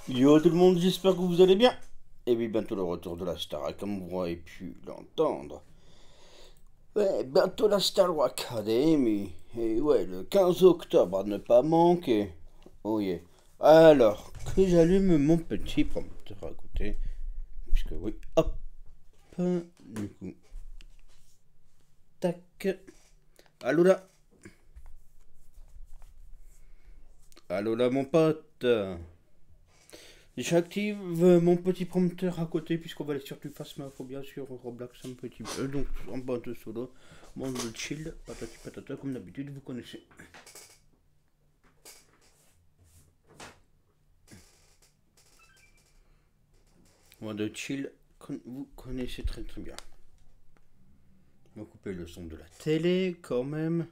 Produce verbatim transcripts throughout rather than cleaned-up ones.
Yo tout le monde, j'espère que vous allez bien. Et oui, bientôt le retour de la Star, comme vous avez pu l'entendre. Ouais, bientôt la Star Academy. Et ouais, le quinze octobre, à ne pas manquer. Oh yeah. Alors, que j'allume mon petit prompteur à côté. Puisque oui, hop. Du coup, tac. Allô là. Allô là, mon pote. J'active mon petit prompteur à côté puisqu'on va aller sur Phasmophobia sur Roblox un petit peu. Donc en mode solo, mode chill, patati patata comme d'habitude, vous connaissez. Mode chill, vous connaissez très très bien. On va couper le son de la télé quand même.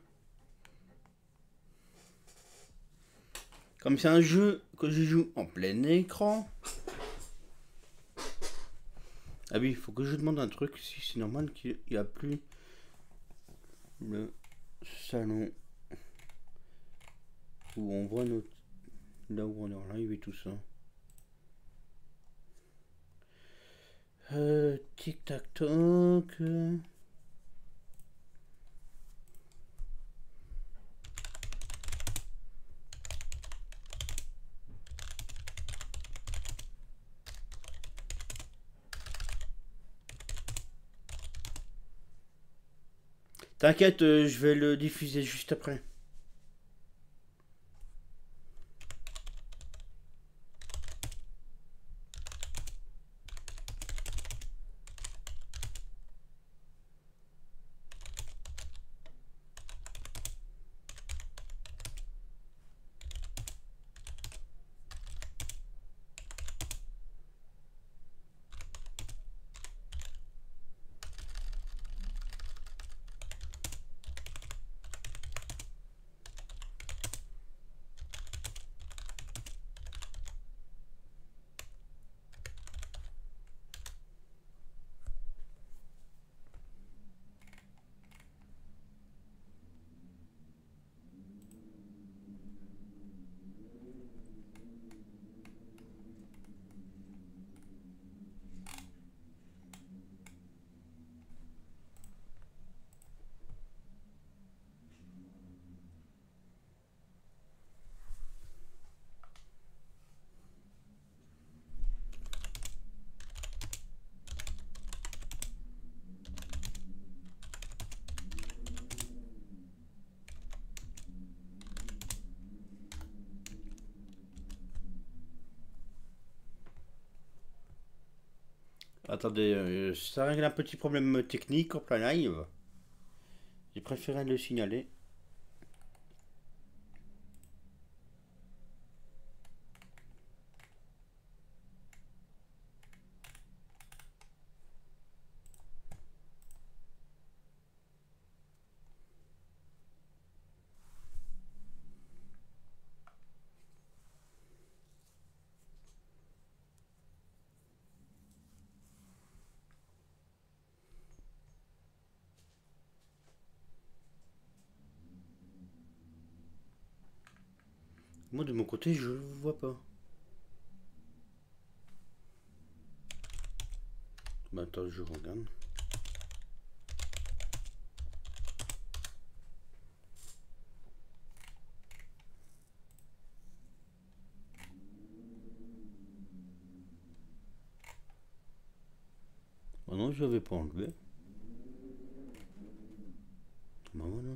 Comme c'est un jeu que je joue en plein écran. Ah oui, il faut que je demande un truc, si c'est normal qu'il n'y a plus le salon où on voit notre... là où on est en live et tout ça. Euh, tic tac toc. T'inquiète, euh, je vais le diffuser juste après. Attendez, euh, ça règle un petit problème technique en plein live. J'ai préféré le signaler. Moi de mon côté, je vois pas. Bah attends, je regarde. Oh non, je l'avais pas enlevé. Bah voilà.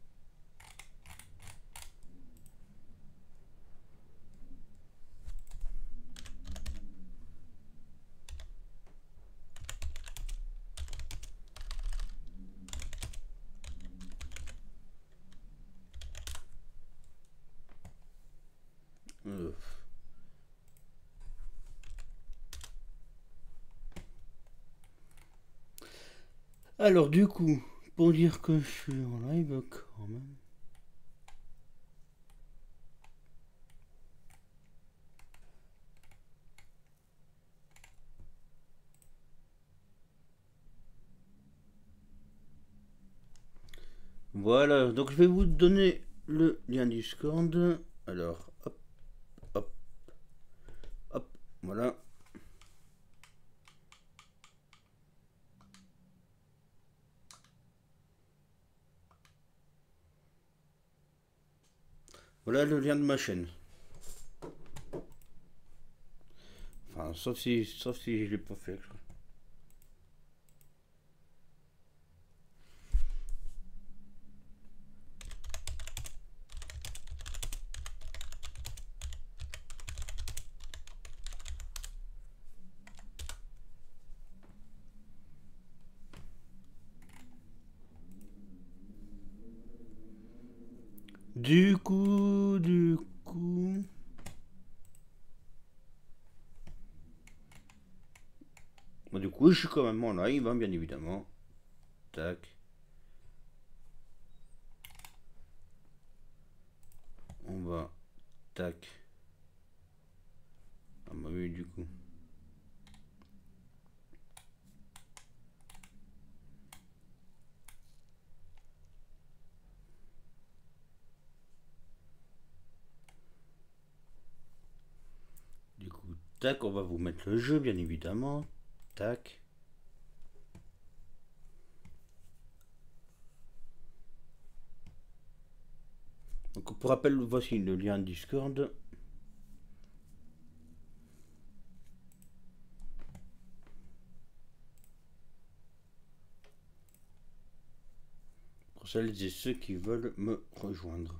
Euh. Alors du coup, pour dire que je suis en live quand même. Voilà, donc je vais vous donner le lien Discord. Alors, hop, hop, hop. Voilà. Voilà le lien de ma chaîne. Enfin, sauf si, sauf si je l'ai pas fait. Du coup, du coup... Bon, du coup, je suis quand même en live, hein, bien évidemment. Tac. On va... Tac. Ah bah oui, du coup. Du coup, tac, on va vous mettre le jeu, bien évidemment. Tac. Donc pour rappel, voici le lien Discord. Pour celles et ceux qui veulent me rejoindre.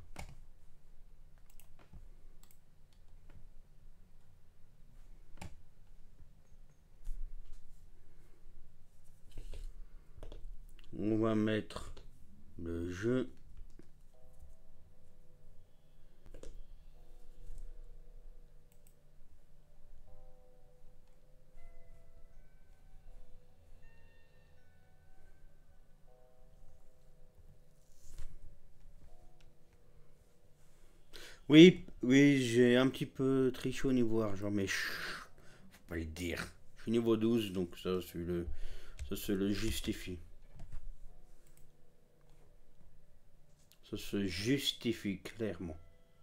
On va mettre le jeu. Oui, oui, j'ai un petit peu triché au niveau argent, mais chut, faut pas le dire. Je suis niveau douze, donc ça, c'est le, ça se le justifie. Ça se justifie clairement.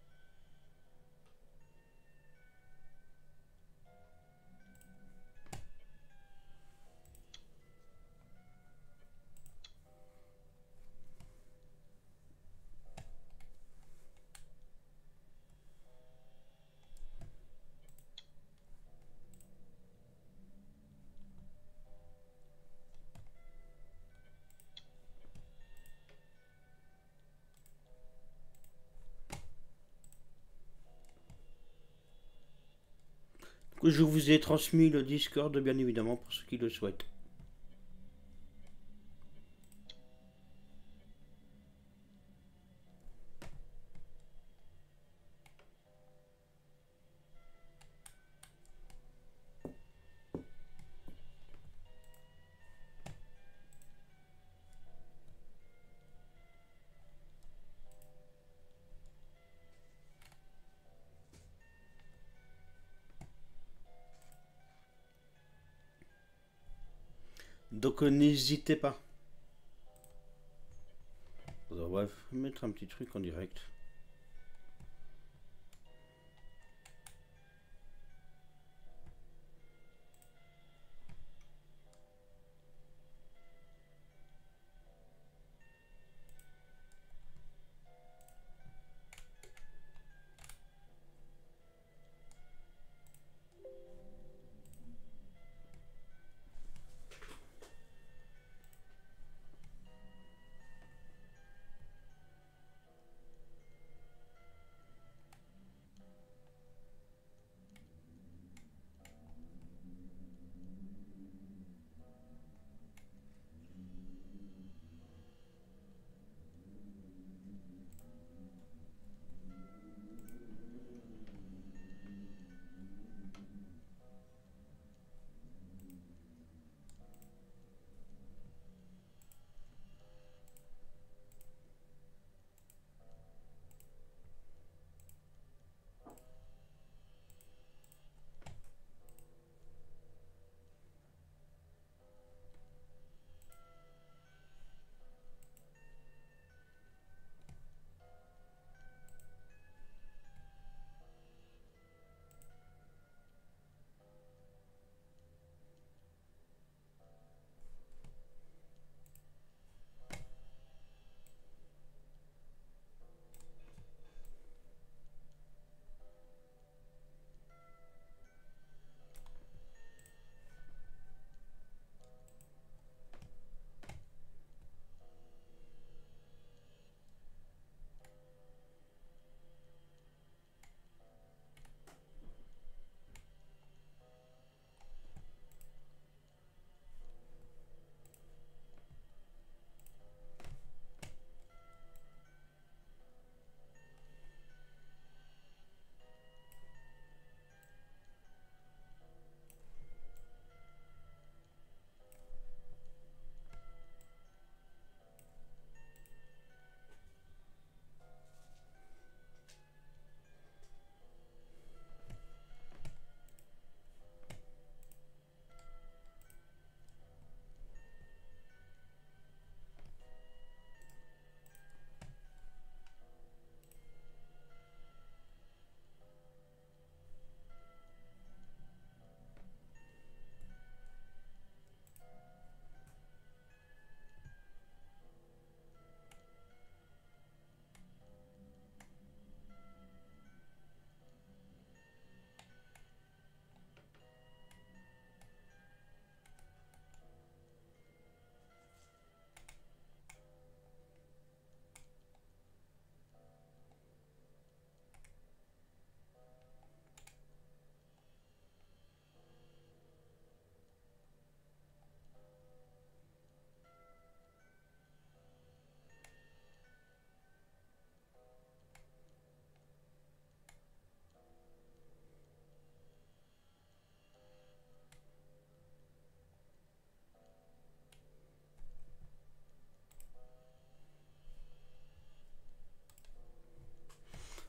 Je vous ai transmis le Discord, bien évidemment, pour ceux qui le souhaitent. Donc euh, n'hésitez pas. Alors, bref, mettre un petit truc en direct.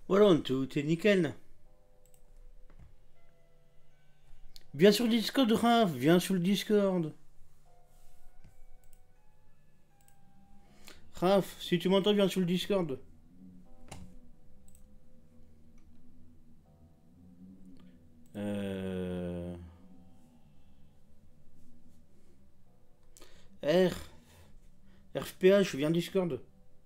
Voilà, tout est nickel. Viens sur le Discord, Raph, viens sur le Discord. Raph, si tu m'entends, viens sur le Discord. Euh... R. R F P H, viens Discord.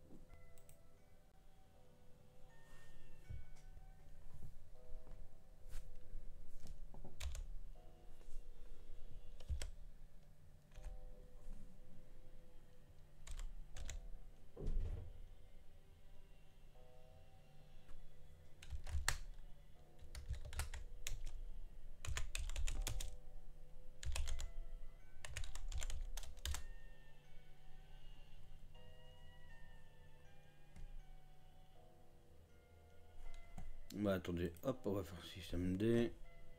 Bah attendez, hop, on va faire système D.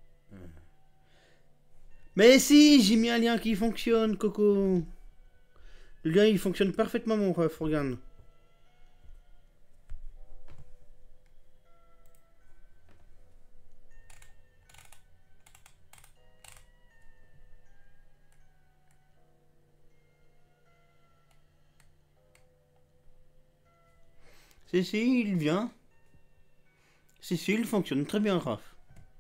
Mais si, j'ai mis un lien qui fonctionne, Coco. Le lien il fonctionne parfaitement, mon ref, regarde. Si, si, il vient. Si, si, il fonctionne très bien, Raph.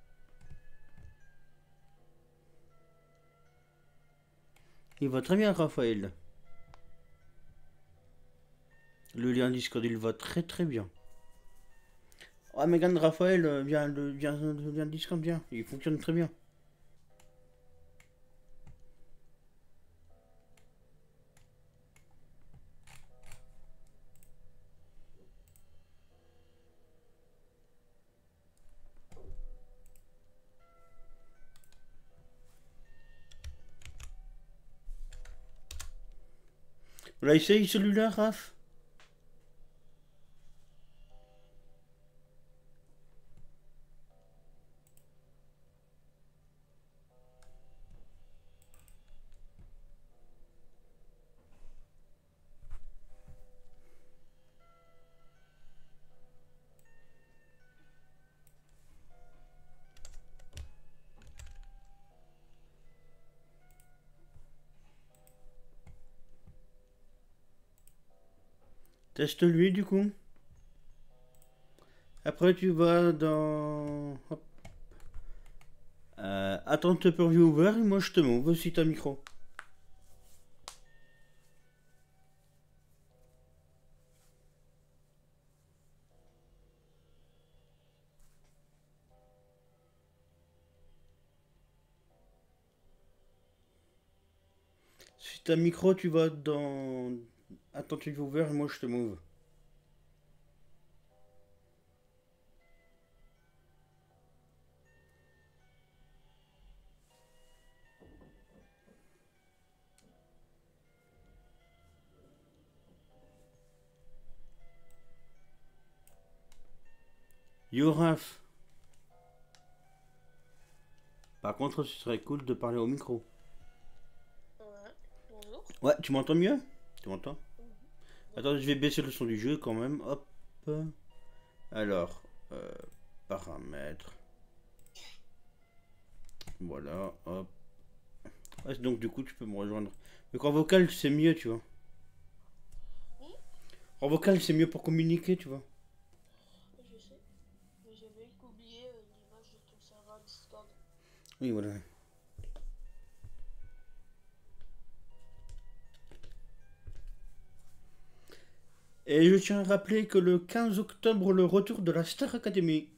Il va très bien, Raphaël. Le lien Discord, il va très très bien. Ah, Megan, Raphaël, euh, viens, le, viens, viens le Discord, viens. Il fonctionne très bien. Là, essaye celui-là, Raph. Teste-lui, du coup. Après, tu vas dans... Hop. Euh, attends, te purview ouvert et moi je te move aussi ta micro. Si ta micro, tu vas dans... Attends, tu vas ouvert et moi je te move. Yo, Raph. Par contre, ce serait cool de parler au micro. Ouais, bonjour. Ouais, tu m'entends mieux? Tu m'entends? Mhm. Attends, je vais baisser le son du jeu quand même. Hop. Alors, euh, paramètres. Voilà, hop. Ouais, donc du coup, tu peux me rejoindre. Mais en vocal, c'est mieux, tu vois. Hmm, En vocal, c'est mieux pour communiquer, tu vois. je sais, mais j'avais oublié euh, l'image de ton serveur Discord. Oui, voilà. Et je tiens à rappeler que le quinze octobre, le retour de la Star Academy.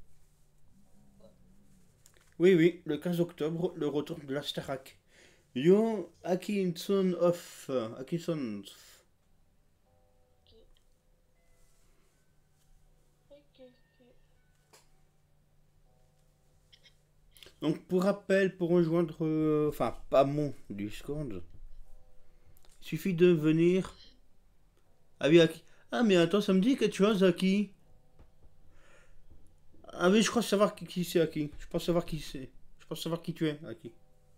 Oui, oui, le quinze octobre, le retour de la Starac. Yo, Atkinson of. Atkinson. Ok, ok, ok. Donc, pour rappel, pour rejoindre. euh, Enfin, pas mon Discord, il suffit de venir. Ah oui, Aki. Ah, mais attends, ça me dit quelque chose, Aki. Ah oui, je crois savoir qui, qui c'est, Aki. Je pense savoir qui c'est. Je pense savoir qui tu es, Aki.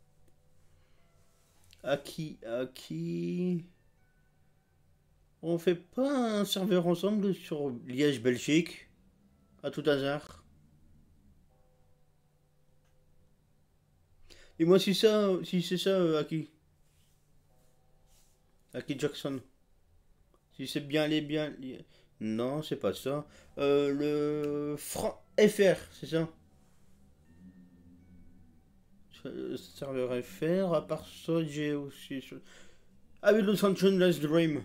Aki, Aki. On fait pas un serveur ensemble sur Liège, Belgique? À tout hasard. Et moi, si ça, si c'est ça, euh, Aki. Aki Jackson. Si c'est bien les bien. les- Non, c'est pas ça. Euh, le franc F R, c'est ça. Euh, Serveur F R, à part ça, j'ai aussi. Ah oui, Los Angeles Dream.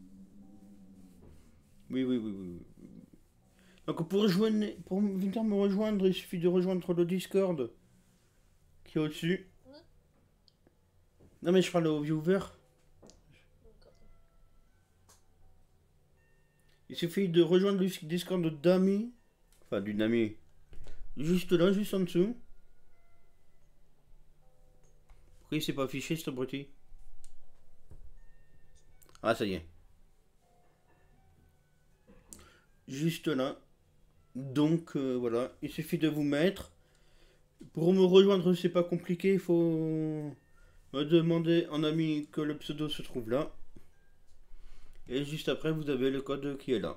Oui, oui, oui, oui. oui. Donc pour, rejoindre, pour venir me rejoindre, il suffit de rejoindre le Discord qui est au-dessus. Hmm. Non mais je parle au viewer. D'accord. Il suffit de rejoindre le Discord d'Ami. Enfin, d'une amie. Juste là, juste en dessous. Pourquoi il s'est pas affiché ce abruti? Ah, ça y est. Juste là. Donc euh, voilà, il suffit de vous mettre. Pour me rejoindre, c'est pas compliqué. Il faut me demander en ami que le pseudo se trouve là. Et juste après, vous avez le code qui est là.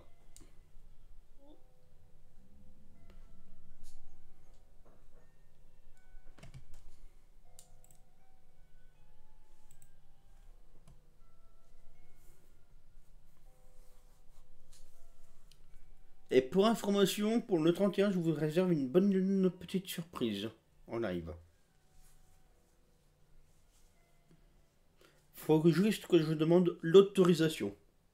Et pour information, pour le trente et un, je vous réserve une bonne une petite surprise en live. Faut juste que je demande l'autorisation.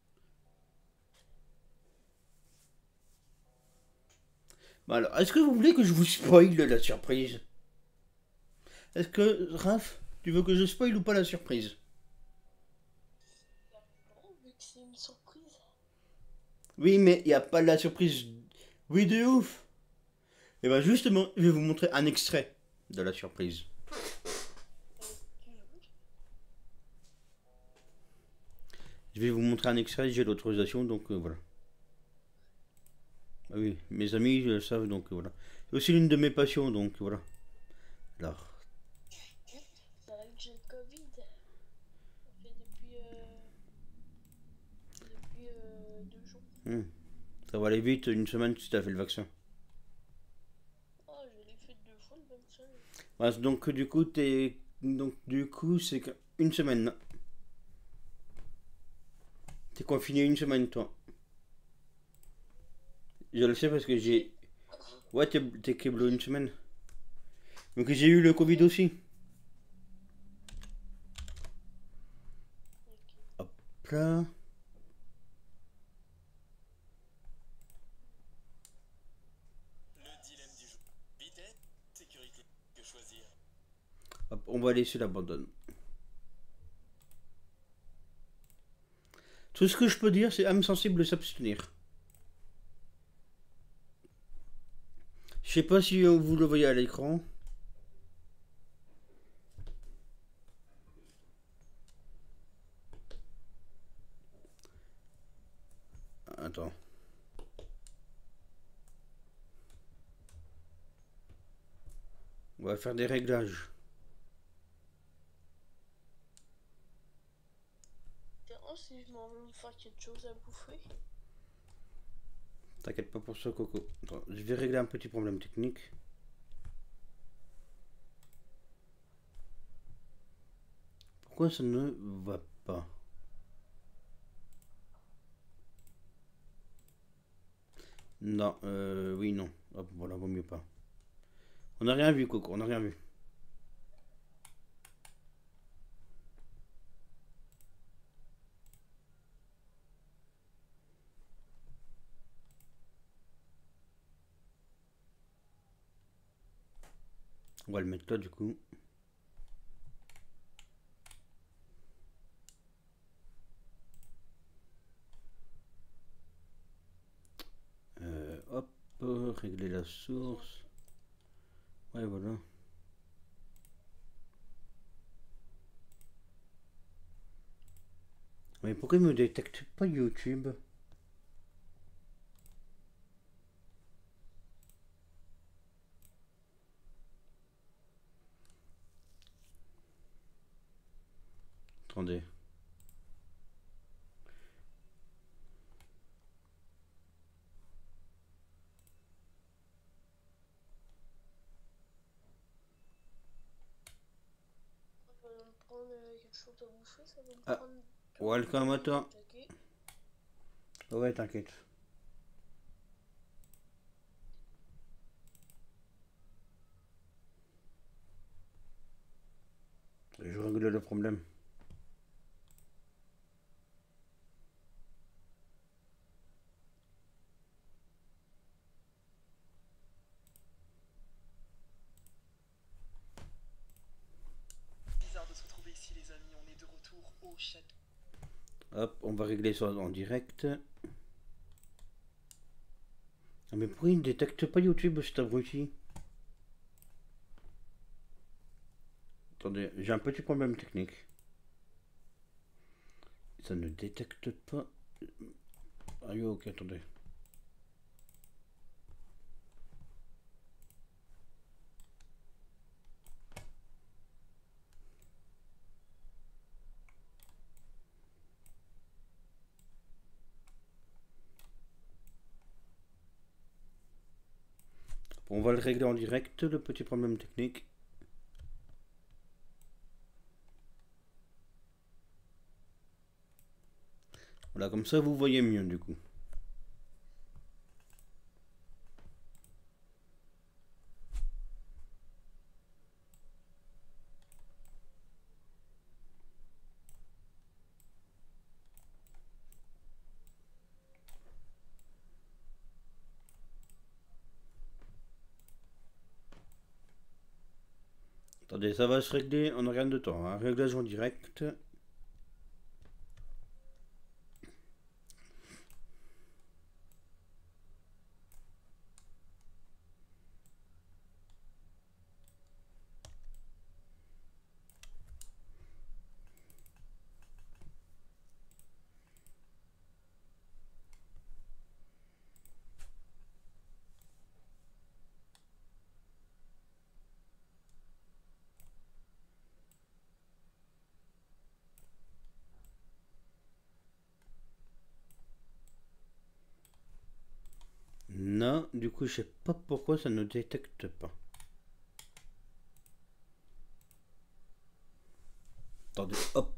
Bah alors, est-ce que vous voulez que je vous spoil la surprise? Est-ce que, Raph, tu veux que je spoil ou pas la surprise? Non, vu que c'est une surprise. Oui, mais il n'y a pas la surprise. Oui, de ouf. Et ben justement, je vais vous montrer un extrait de la surprise. Tu veux. Je vais vous montrer un extrait, j'ai l'autorisation, donc euh, voilà. Ah oui, mes amis le savent, donc euh, voilà. C'est aussi l'une de mes passions, donc voilà. Alors, C'est vrai que j'ai le Covid. Ça fait depuis, euh, depuis euh, deux jours. hmm, ça va aller vite, une semaine si t'as fait le vaccin. Oh, je l'ai fait deux fois le vaccin. Voilà, donc du coup, t'es... Donc du coup, c'est une semaine. T'es confiné une semaine, toi. Je le sais parce que j'ai... Ouais, t'es t'es keblo une semaine. Donc j'ai eu le Covid aussi. Ok. Hop là. Le dilemme du jour. Vitesse, sécurité, que choisir? Hop, on va laisser l'abandon. Tout ce que je peux dire, c'est âme sensible s'abstenir. Je sais pas si euh, vous le voyez à l'écran. Attends. On va faire des réglages. Tiens, si je m'en veux me faire quelque chose à bouffer. T'inquiète pas pour ça, Coco. Attends, je vais régler un petit problème technique. Pourquoi ça ne va pas? Non, euh, oui, non. Hop, voilà, vaut mieux pas. On n'a rien vu, Coco, on n'a rien vu. On va le mettre là, du coup. Euh, hop, régler la source. Ouais, voilà. Mais pourquoi il me détecte pas YouTube? Attendez. quelque chose à bouffer, ça va me Ah, prendre. welcome à toi. Attaquer. Ouais, t'inquiète. Je règle le problème. Bizarre de se retrouver ici, les amis. On est de retour au château. Hop, on va régler ça en direct. Ah, mais pourquoi il ne détecte pas YouTube, cet abruti? Attendez, j'ai un petit problème technique. Ça ne détecte pas. Ah oui, ok, attendez. On va le régler en direct, le petit problème technique. Voilà, comme ça vous voyez mieux du coup. Attendez, ça va se régler en rien de temps. Un réglage en direct. Non, du coup, je sais pas pourquoi ça ne détecte pas. Attendez, hop.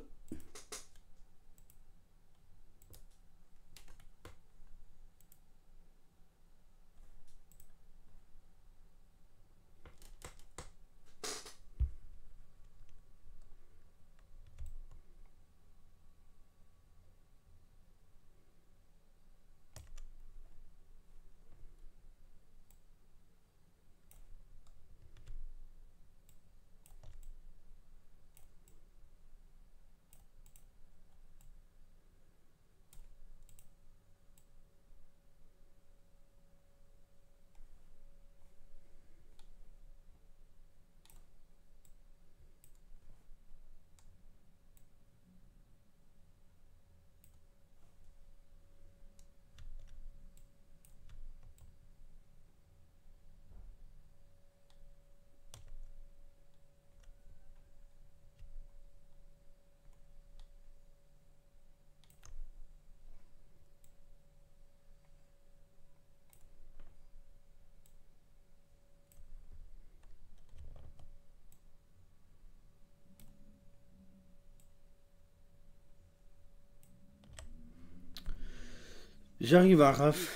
J'arrive à Raph.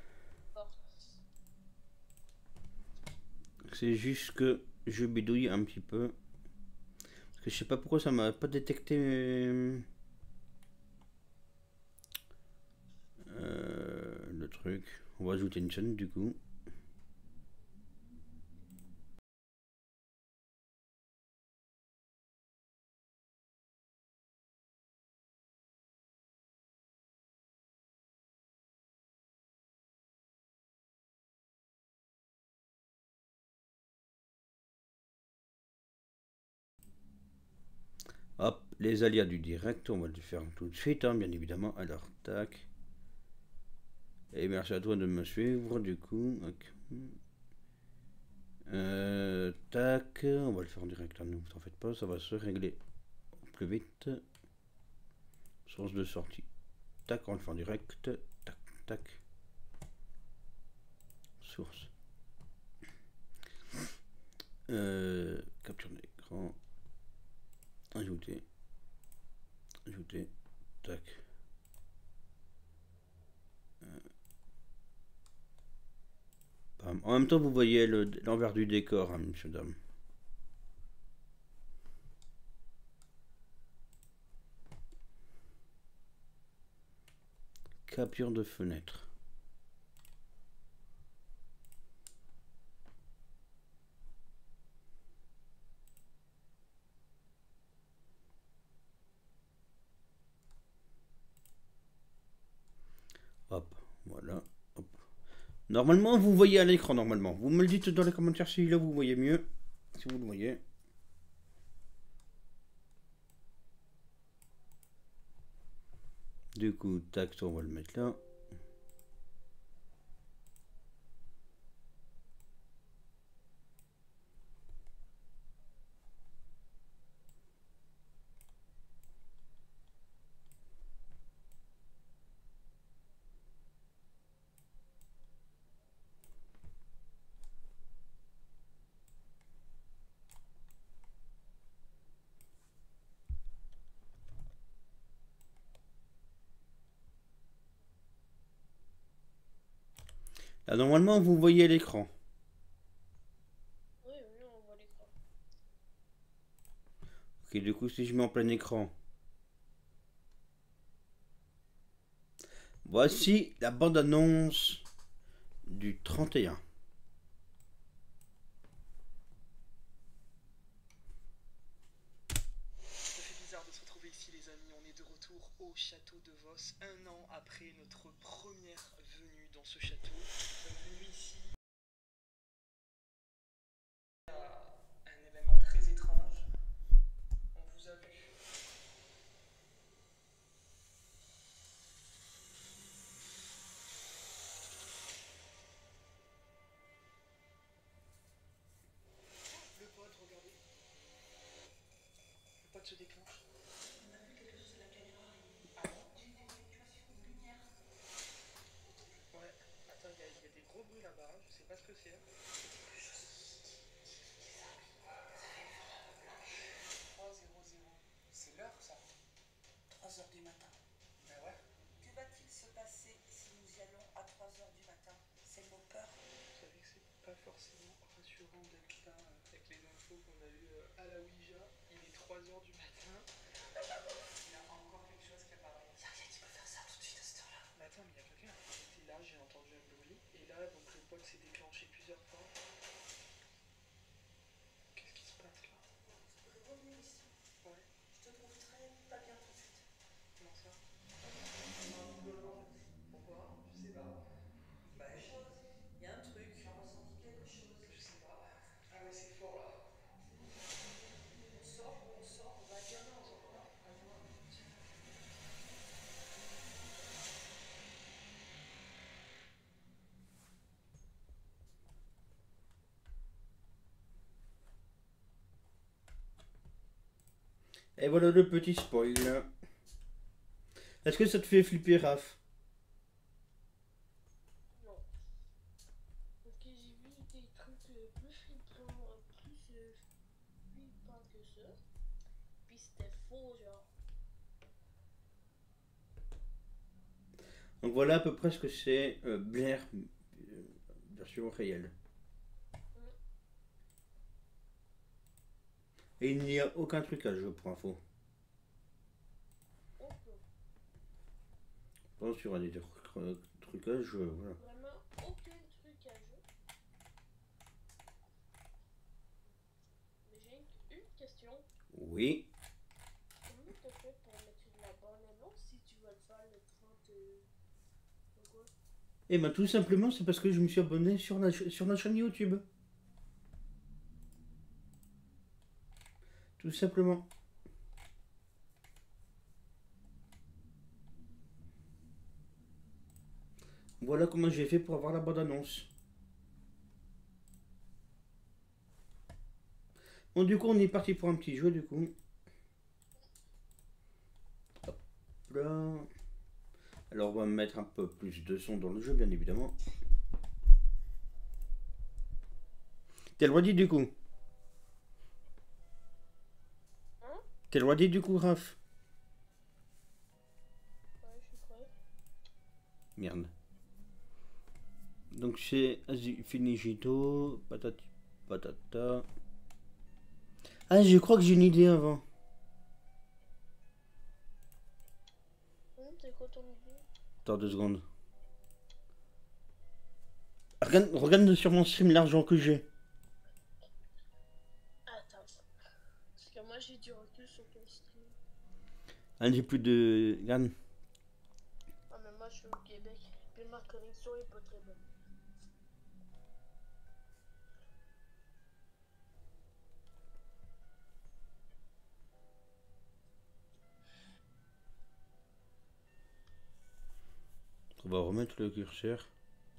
C'est juste que je bidouille un petit peu. Parce que je sais pas pourquoi ça m'a pas détecté. Euh, le truc. On va ajouter une chaîne du coup. Hop, les alias du direct, on va le faire tout de suite, hein, bien évidemment. Alors, tac. Et merci à toi de me suivre, du coup. Okay. Euh, tac, on va le faire en direct, hein, ne vous en faites pas, ça va se régler plus vite. Source de sortie. Tac, on le fait en direct. Tac, tac. Source. Euh, capture d'écran. Ajouter. Enfin, en même temps, vous voyez le- l'envers du décor, hein, monsieur, dame. Capture de fenêtre. Hop, voilà. Hop. Normalement, vous voyez à l'écran, normalement. Vous me le dites dans les commentaires si là vous voyez mieux. Si vous le voyez. Du coup, tac, on va le mettre là. Là, normalement, vous voyez l'écran. Oui, oui, on voit l'écran. Ok, du coup, si je mets en plein écran. Voici la bande-annonce du trente et un. Ça fait bizarre de se retrouver ici, les amis. On est de retour au château de Vos, un an après notre première venue dans ce château. Nous sommes venus ici à un événement très étrange. On vous a vu. Le pod, regardez. Le pod se déclenche. On a vu quelque chose à la caméra. Ah bon? J'ai une fluctuation de lumière. Ouais. Attends, il y, a- il y a des gros bruits là-bas. Je sais pas ce que c'est. trois zéro zéro. C'est l'heure, ça? trois heures du matin. Ben ouais. Que va-t-il se passer si nous y allons à trois heures du matin? C'est le mot peur. Vous savez que c'est pas forcément rassurant d'être là euh, avec les infos qu'on a eues euh, à la Ouija. Il est trois heures du matin. Il y a encore quelque chose qui apparaît. Il n'y a rien qui peut faire ça tout de suite à cette heure-là. Mais attends, mais il y a quelqu'un. J'étais là, j'ai entendu un bruit. Et là, donc le pod s'est déclenché plusieurs fois. Qu'est-ce qui se passe là? Revenez ici. Ouais, Je te trouve très pas bien tout de suite. comment ça? Pourquoi? Je sais pas. Bah, Quelque chose. Il y a un truc. J'ai ressenti quelque chose. je sais pas. Ah ouais, c'est fort là. On sort, on sort, on va dire non, on sort pas. Et voilà le petit spoil. Est-ce que ça te fait flipper, Raph? Non. Parce que j'ai vu des trucs euh, plus flippants, euh, plus euh, flippants que ça. Puis c'était faux, genre. Donc voilà à peu près ce que c'est euh, Blair euh, version réelle. Et il n'y a aucun trucage pour info. Aucun. Je pense qu'il y aura des tru- trucages. euh, voilà. Vraiment aucun truc à jeu. Mais j'ai une question. Oui. Comment t'as fait pour mettre de la bande-annonce si tu vas le faire le trente euh, quoi? Et ben tout simplement c'est parce que je me suis abonné sur la, ch- sur la chaîne YouTube. Tout simplement. Voilà comment j'ai fait pour avoir la bande-annonce. Bon du coup on est parti pour un petit jeu du coup. Hop là. Alors on va mettre un peu plus de son dans le jeu bien évidemment. T'es le roi dit du coup. Hein? T'es le roi dit du coup Raph. Ouais, je suis prêt. Merde. Donc c'est vas-y, finigito, patati patata. Ah, je crois que j'ai une idée avant. Hum, c'est quoi ton idée? Attends deux secondes. Regarde, regarde sur mon stream l'argent que j'ai. Attends. Parce que moi j'ai du recul sur ton stream. Ah, j'ai plus de. Regarde. Ah, mais moi je suis au Québec. Puis ma connexion est pas très bonne. On va remettre le curseur.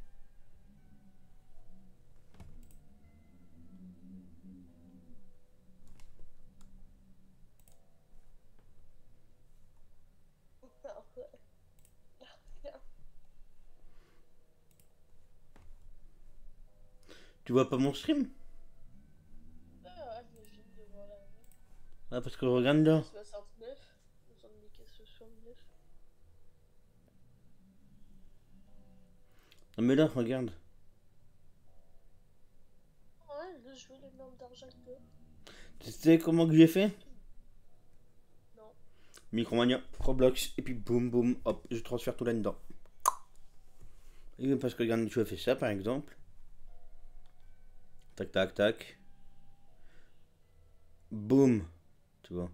Ah ouais. Tu vois pas mon stream? Ah ouais, mais je viens de voir la Ah, parce que regarde là. soixante-neuf. soixante-neuf. Non, mais là, regarde. Ouais, là je veux le nombre d'argent que t'as. Tu sais comment que j'ai fait? Non. Micromania, Roblox, et puis boum boum, hop, je transfère tout là-dedans. Et parce que regarde, tu as fait ça par exemple. Tac tac tac. Boum. Tu vois.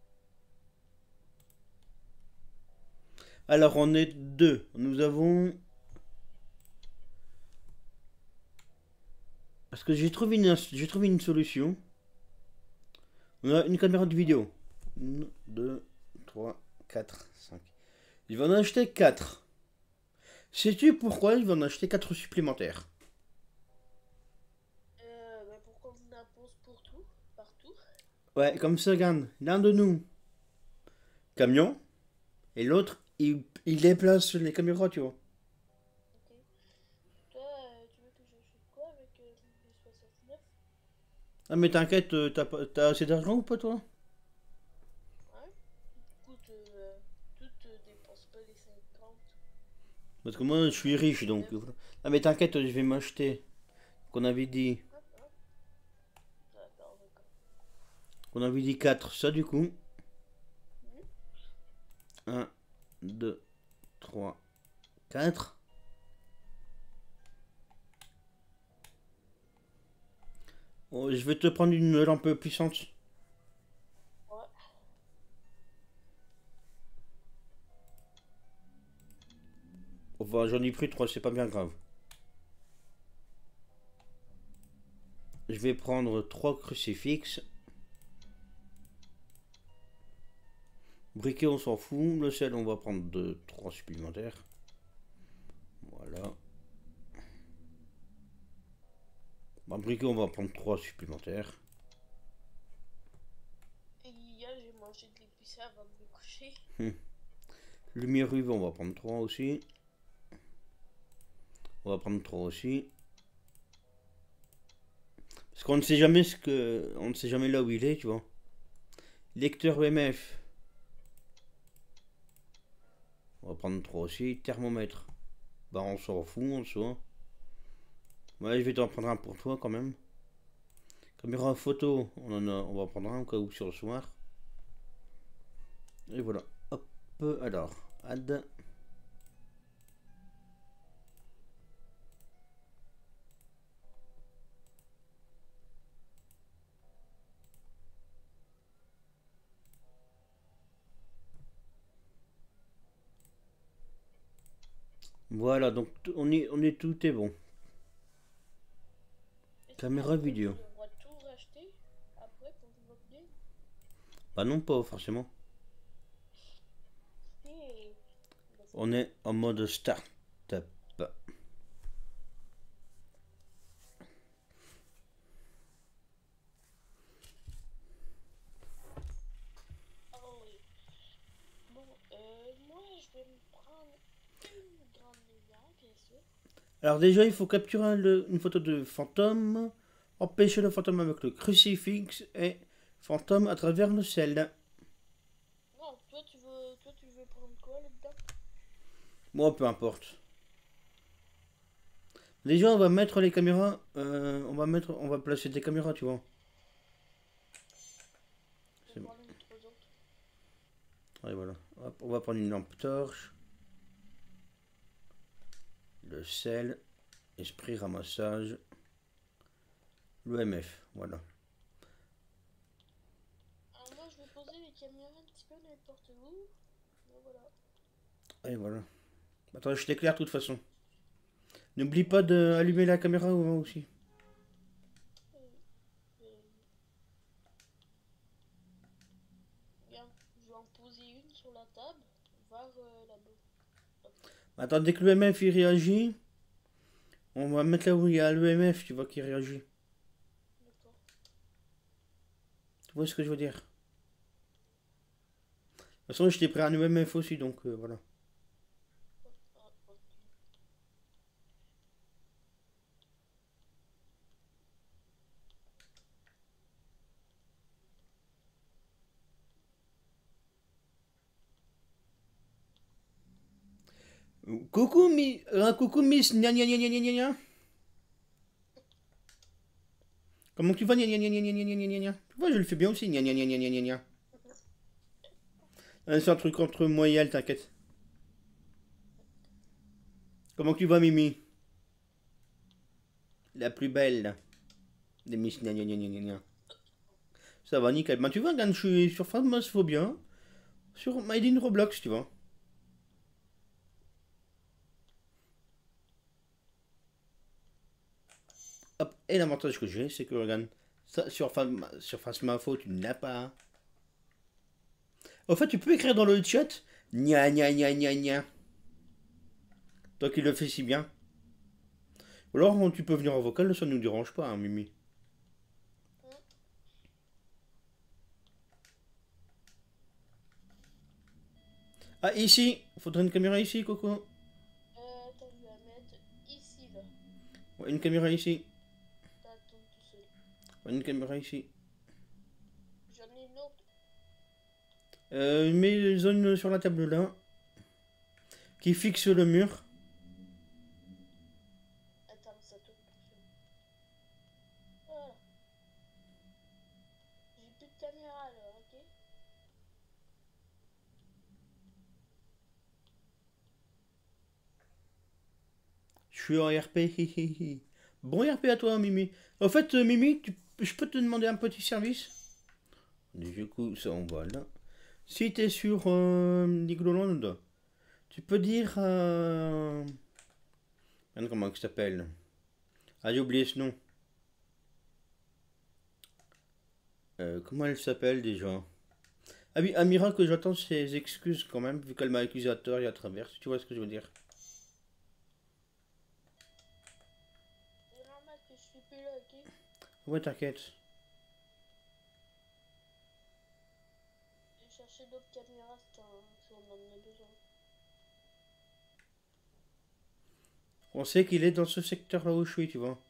Alors on est deux. Nous avons. Parce que j'ai trouvé une, j'ai trouvé une solution. On a une caméra de vidéo. un, deux, trois, quatre, cinq. Il va en acheter quatre. Sais-tu pourquoi il va en acheter quatre supplémentaires? Euh, mais pourquoi on impose pour tout? Partout? Ouais, comme ça, regarde. L'un de nous, camion. Et l'autre, il, il déplace les caméras, tu vois. Ok. Toi, euh, tu veux que j'achète quoi avec euh, les soixante-neuf? Ah, mais t'inquiète, euh, t'as pas- t'as assez d'argent ou pas, toi? Ouais. Écoute, euh, tout euh, dépense pas les cinquante. Parce que moi, je suis riche, donc. euh, voilà. Ah, mais t'inquiète, je vais m'acheter. Qu'on avait dit. Ah, ah. D'accord, d'accord. Qu'on avait dit quatre. Ça, du coup. Mhm. un, deux, trois, quatre. Oh, je vais te prendre une lampe puissante. Ouais. Enfin, j'en ai pris trois, c'est pas bien grave. Je vais prendre trois crucifixes. Briquet, on s'en fout. Le sel, on va prendre deux, trois supplémentaires. Voilà. Bah, briquet, on va prendre trois supplémentaires. Et hier, j'ai mangé de l'épicé avant de me coucher. Lumière U V, on va prendre trois aussi. On va prendre trois aussi. Parce qu'on ne sait jamais ce que. On ne sait jamais là où il est, tu vois. Lecteur E M F. On va prendre trois aussi. Thermomètre. Bah on s'en fout en soi. Ouais, je vais t'en prendre un pour toi quand même. Caméra photo, on en a, on va prendre un au cas où sur le soir. Et voilà. Hop, alors, add. Voilà, donc on est, on est tout est bon. Caméra vidéo. On va tout racheter après pour votre game. Bah non, pas forcément. Et... On est en mode start-up. Oh oui. Bon, euh, moi je vais me prendre une grande lumière, bien sûr. Alors déjà, il faut capturer le- une photo de fantôme, empêcher le fantôme avec le crucifix et fantôme à travers le sel. Non, toi tu veux, toi tu veux prendre quoi là-dedans? Moi, peu importe. Déjà, on va mettre les caméras. Euh, on va mettre, on va placer des caméras, tu vois. Je C'est vais bon. voir les trois autres. Allez, voilà. Hop, on va prendre une lampe torche. Le sel. Esprit ramassage. L'O M F, voilà. Alors moi je vais poser les caméras un petit peu n'importe où. Et voilà. Et voilà. Attends, je t'éclaire de toute façon. N'oublie pas d'allumer la caméra au moment aussi. Et, et... Bien, je vais en poser une sur la table, vers euh, là-bas. Attends, dès que l'O M F il réagit, on va mettre là où il y a l'O M F, tu vois, qui réagit. D'accord. Tu vois ce que je veux dire? De toute façon, je t'ai pris un O M F aussi, donc euh, voilà. Ah, ok. Coucou, mi... euh, coucou, Miss... Gna gna gna gna gna gna gna. Comment tu vas? Gna gna gna gna gna gna gna gna gna. Tu vois, je le fais bien aussi. Gna gna gna gna gna gna gna. Euh, C'est un truc entre moi et elle, t'inquiète. Comment tu vas, Mimi? La plus belle des Miss... Gna gna gna gna gna gna. Ça va, nickel. Ben, tu vois, regarde, je suis sur Phasmophobia. Sur Made in Roblox, tu vois. Hop, et l'avantage que j'ai, c'est que regarde, ça, sur, Phasma- sur Phasmapho, tu ne l'as pas. En fait, tu peux écrire dans le chat, gna gna gna gna gna. Toi qui le fais si bien. Ou alors, tu peux venir en vocal, ça ne nous dérange pas, hein, Mimi. Ah, ici, faudrait une caméra ici, Coco. Euh, attends, je vais la mettre ici là. Ouais, une caméra ici. T'attends tout seul. Ouais, une caméra ici. J'en ai une autre. Euh, mets zone sur la table là. Qui fixe le mur. Attends, ça tourne tout seul. Voilà. J'ai plus de caméra alors, ok? Je suis en R P. hi, hi, hi. Bon R P à toi, Mimi. En fait, euh, Mimi, tu- je peux te demander un petit service? Du coup, ça on va là. Si t'es sur euh, Nigloland, tu peux dire. Euh... ah non, comment il s'appelle? Ah, j'ai oublié ce nom. Euh, comment elle s'appelle déjà? Ah oui, Amira, que j'attends ses excuses quand même, vu qu'elle m'a accusé à tort et à travers. Si tu vois ce que je veux dire. C'est normal que je suis plus là, ok? Ouais, t'inquiète. J'ai cherché d'autres caméras si, t'en- si on en a besoin. On sait qu'il est dans ce secteur là où je suis, tu vois.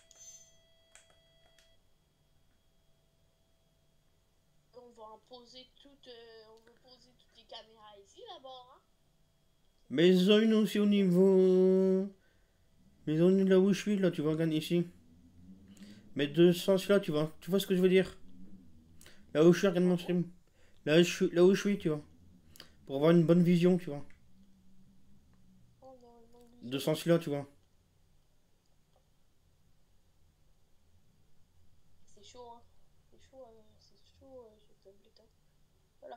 On va en poser toutes, euh, on va poser toutes les caméras ici d'abord, hein? Mais ils ont une aussi au niveau. Mais ils ont une là où je suis, là, tu vois, regarde ici. Mais de ce sens-là, tu vois. Tu vois ce que je veux dire? Là où je suis, regarde mon stream. Là, je suis, là où je suis, tu vois. Pour avoir une bonne vision, tu vois. Oh, non, non, De ce sens-là, tu vois. c'est chaud, hein? C'est chaud, euh, c'est chaud euh, sur tablette, hein? Voilà.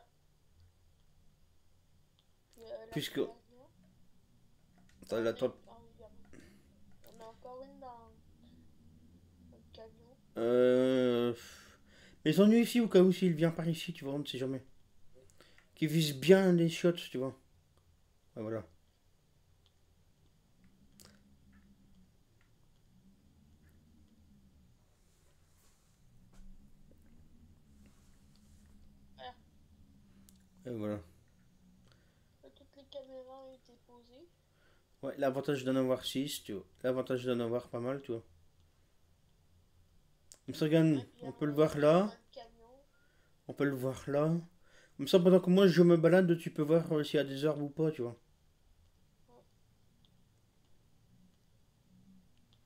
Puis, euh, la Puisque. dernière, Attends, on là, est- attends. ah oui, ah oui. On a encore une dans, dans le camion. Euh. Mais ennuis ici, au cas où s'il vient par ici, tu vois, on ne sait jamais. Qui vise bien les shots, tu vois. Ah, voilà. Voilà. Et voilà. Là, toutes les caméras ont été posées. Ouais, l'avantage d'en avoir six, tu vois. L'avantage d'en avoir pas mal, tu vois. Comme ça, regarde, Et puis, on peut le on voir est là. dans le camion. On peut le voir là. Comme ça, pendant que moi je me balade, tu peux voir euh, s'il y a des arbres ou pas, tu vois.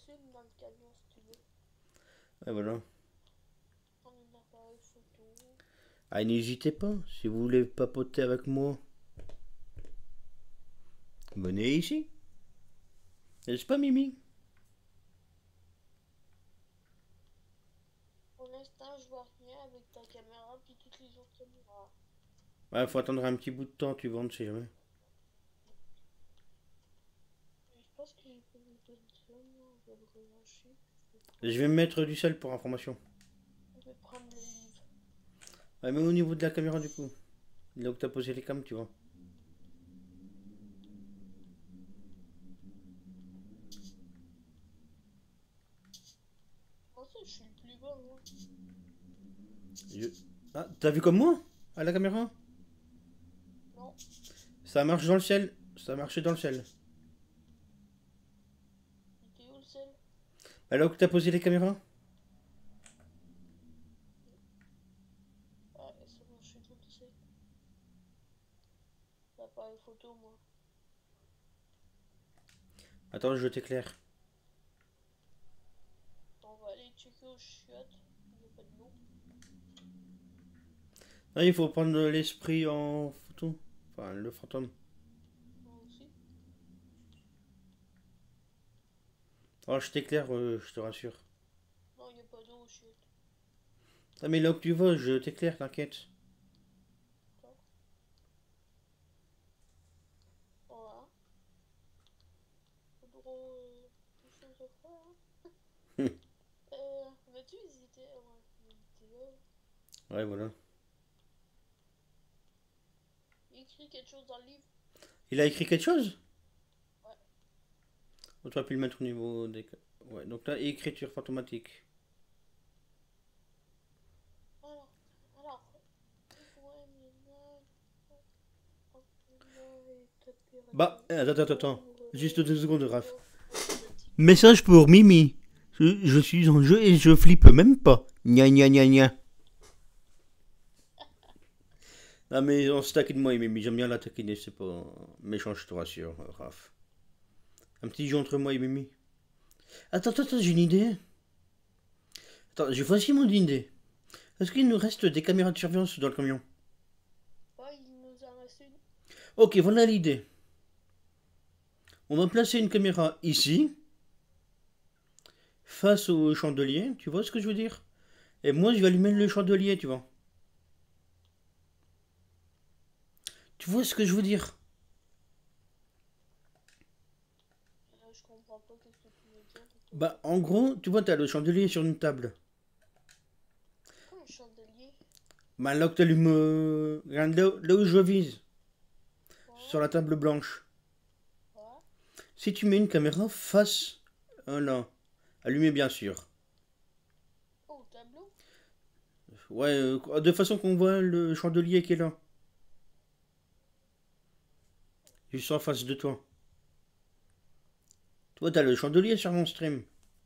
SIM dans le camion si tu veux. Et voilà. On a un appareil photo. Ah, n'hésitez pas, si vous voulez papoter avec moi, venez ici. N'est-ce pas, Mimi? Pour l'instant, je vois rien avec ta caméra puis toutes les autres caméras. Ouais, faut attendre un petit bout de temps, tu vois, on ne sait jamais. Mais je pense que j'ai pas besoin de ça, moi. On va le relâcher. Je vais me mettre du sel pour information. Je vais prendre le livre. Ouais, mais au niveau de la caméra, du coup. Là où t'as posé les cams, tu vois. Moi aussi, je suis le plus bas, moi. Je- Ah, t'as vu comme moi? À la caméra? Non. Ça marche dans le ciel. Ça a marché dans le ciel. C'était où le sel? Bah, là où t'as posé les caméras? Ah, ça marche dans le sel. L'appareil photo, moi. Attends, je t'éclaire. On va aller checker aux chiottes. Il n'y a pas de l'eau. Ah, il faut prendre l'esprit en photo. Enfin, le fantôme. Moi aussi. Oh, je t'éclaire, euh, je te rassure. Non, il n'y a pas d'eau aux chiottes. Ah, mais là où tu vas, je t'éclaire, t'inquiète. Voilà. Pas trop euh, de choses à faire. Hein. Hmm. euh, vas-tu visiter? Ouais, visiter là. Ouais, voilà. Il écrit quelque chose dans le livre. Il a écrit quelque chose? Ouais. On aurait pu le mettre au niveau des... Ouais, donc là, écriture fantomatique. Alors, alors. Bah, attends, attends, attends. Juste deux secondes, Raph. Message pour Mimi. Je, je suis en jeu et je flippe même pas. Gna gna gna gna. Non mais on se taquine moi et Mimi, j'aime bien la taquiner, c'est pas méchant, je te rassure, Raph. Un petit jeu entre moi et Mimi. Attends, attends, attends, j'ai une idée. Attends, j'ai voici mon idée. Est-ce qu'il nous reste des caméras de surveillance dans le camion? Ouais, il nous en reste une. Ok, voilà l'idée. On va placer une caméra ici, face au chandelier, tu vois ce que je veux dire? Et moi, je vais allumer le chandelier, tu vois. Tu vois ce que je veux dire? Là, je comprends pas qu'est-ce que tu veux dire. Bah, en gros, tu vois, t'as le chandelier sur une table. Comme un chandelier. Bah, là où t'allumes... euh, regarde, là, où- là où je vise, Ouais. sur la table blanche. Ouais. Si tu mets une caméra face... euh, là, allumée bien sûr. Oh, au tableau. Ouais, euh, de façon qu'on voit le chandelier qui est là. Juste en face de toi. Toi, t'as le chandelier sur mon stream.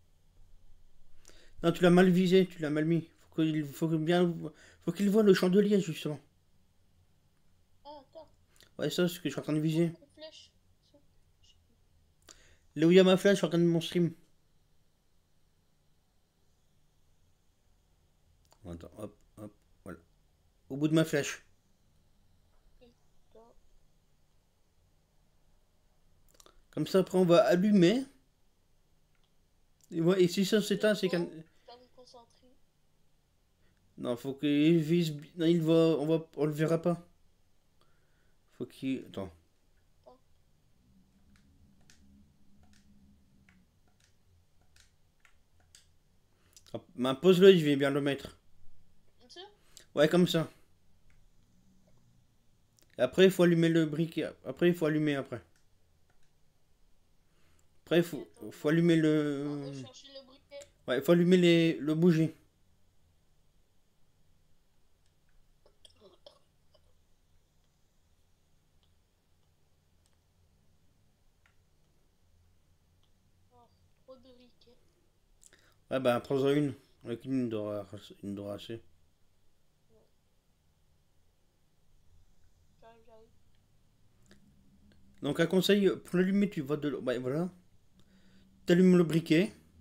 Non, tu l'as mal visé, tu l'as mal mis. Faut qu'il faut que bien, faut qu'il voit le chandelier justement. Ah, attends. Ouais, ça, c'est ce que je suis en train de viser. Une flèche. Ça, je sais plus. Là où il y a ma flash, je suis en train de mon stream. Attends, hop, hop, voilà. Au bout de ma flèche. Attends. Comme ça, après, on va allumer. Et, ouais, et si ça s'éteint, c'est qu'un... T'as me concentrer. Non, faut qu'il vise... bi- Non, il va... On va... On le verra pas. Faut qu'il... Attends. Hop, bah, pose-le, je vais bien le mettre. Comme ça? Ouais, comme ça. Et après, il faut allumer le briquet. Après, il faut allumer après. Après, il faut, faut allumer On le... va chercher le briquet. Ouais, il faut allumer les... le bougie. Oh, trop de briquets. Ouais, bah, prends-en une. Avec une dora... une doracée. J'arrive, j'arrive. Donc, un conseil, pour l'allumer, tu vas de... Ouais, voilà. T'allumes le briquet.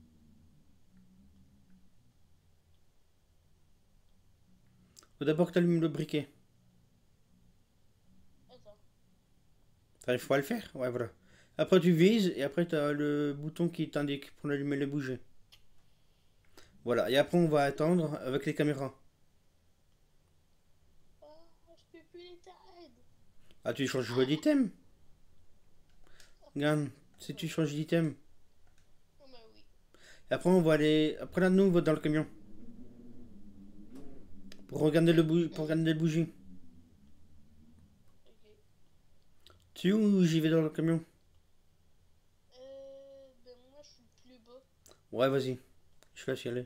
Faut d'abord que tu allumes le briquet. Attends. T'arrives pas à le faire? Ouais, voilà. Après, tu vises et après, tu as le bouton qui t'indique pour allumer les bougies. Voilà. Et après, on va attendre avec les caméras. Ah, je peux plus l'éteindre. Ah, tu changes d'item? Regarde, si tu changes d'item. Oh, bah oui. Et après, on va aller. Après, là, nous, on va dans le camion. Pour regarder le, bou... pour regarder le bougie. Ok. Tu es où ou j'y vais dans le camion? Euh, ben moi je suis plus bas. Ouais, vas-y. Je vais y aller.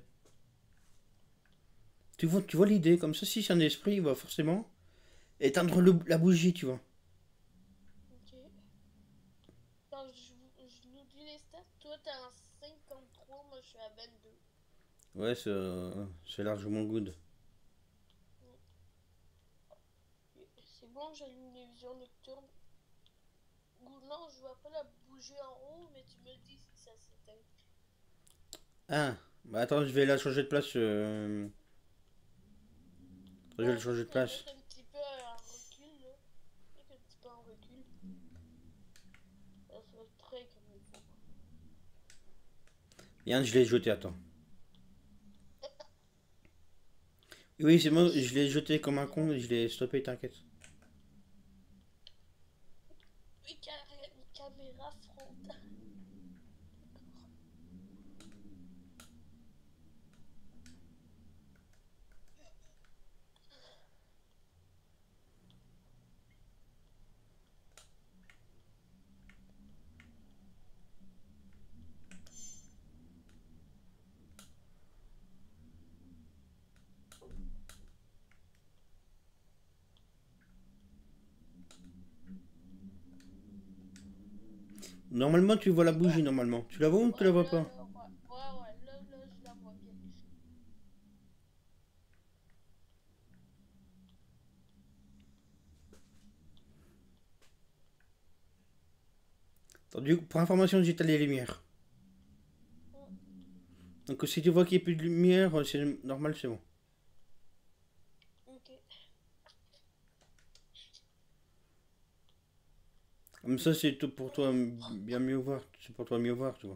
Tu vois, tu vois l'idée, comme ça, si c'est un esprit, il va forcément éteindre le- la bougie, tu vois. Ok. Alors, je, vous- je nous dis les stats. Toi t'es en cinquante-trois, moi je suis à vingt-deux. Ouais, c'est euh, c'est largement good. C'est bon, j'allume les visions nocturnes. Ou non, je vois pas la bougie en haut, mais tu me dis si ça s'éteint. Ah, bah attends, je vais la changer de place. euh, Je vais Bon, le changer de ça va place. être un petit peu en recul là. Avec un petit peu en recul. Ça se va très comme il faut. Yann, je l'ai jeté, attends. Oui, c'est moi, je l'ai jeté comme un con et je l'ai stoppé, t'inquiète. Oui, carré- caméra frontale. Normalement, tu vois la bougie, normalement. Tu la vois ou tu la Ouais, vois là, pas? là, ouais. Ouais, ouais, là, là, je la vois bien. Attends, du coup, pour information, j'éteins les lumières. Donc si tu vois qu'il n'y a plus de lumière, euh, c'est normal, c'est bon. Ok. Comme ça, c'est tout pour toi bien mieux voir. C'est pour toi mieux voir, tu vois.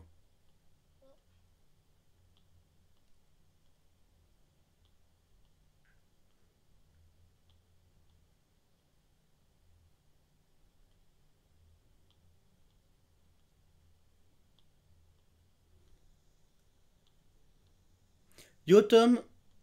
Yo Tom.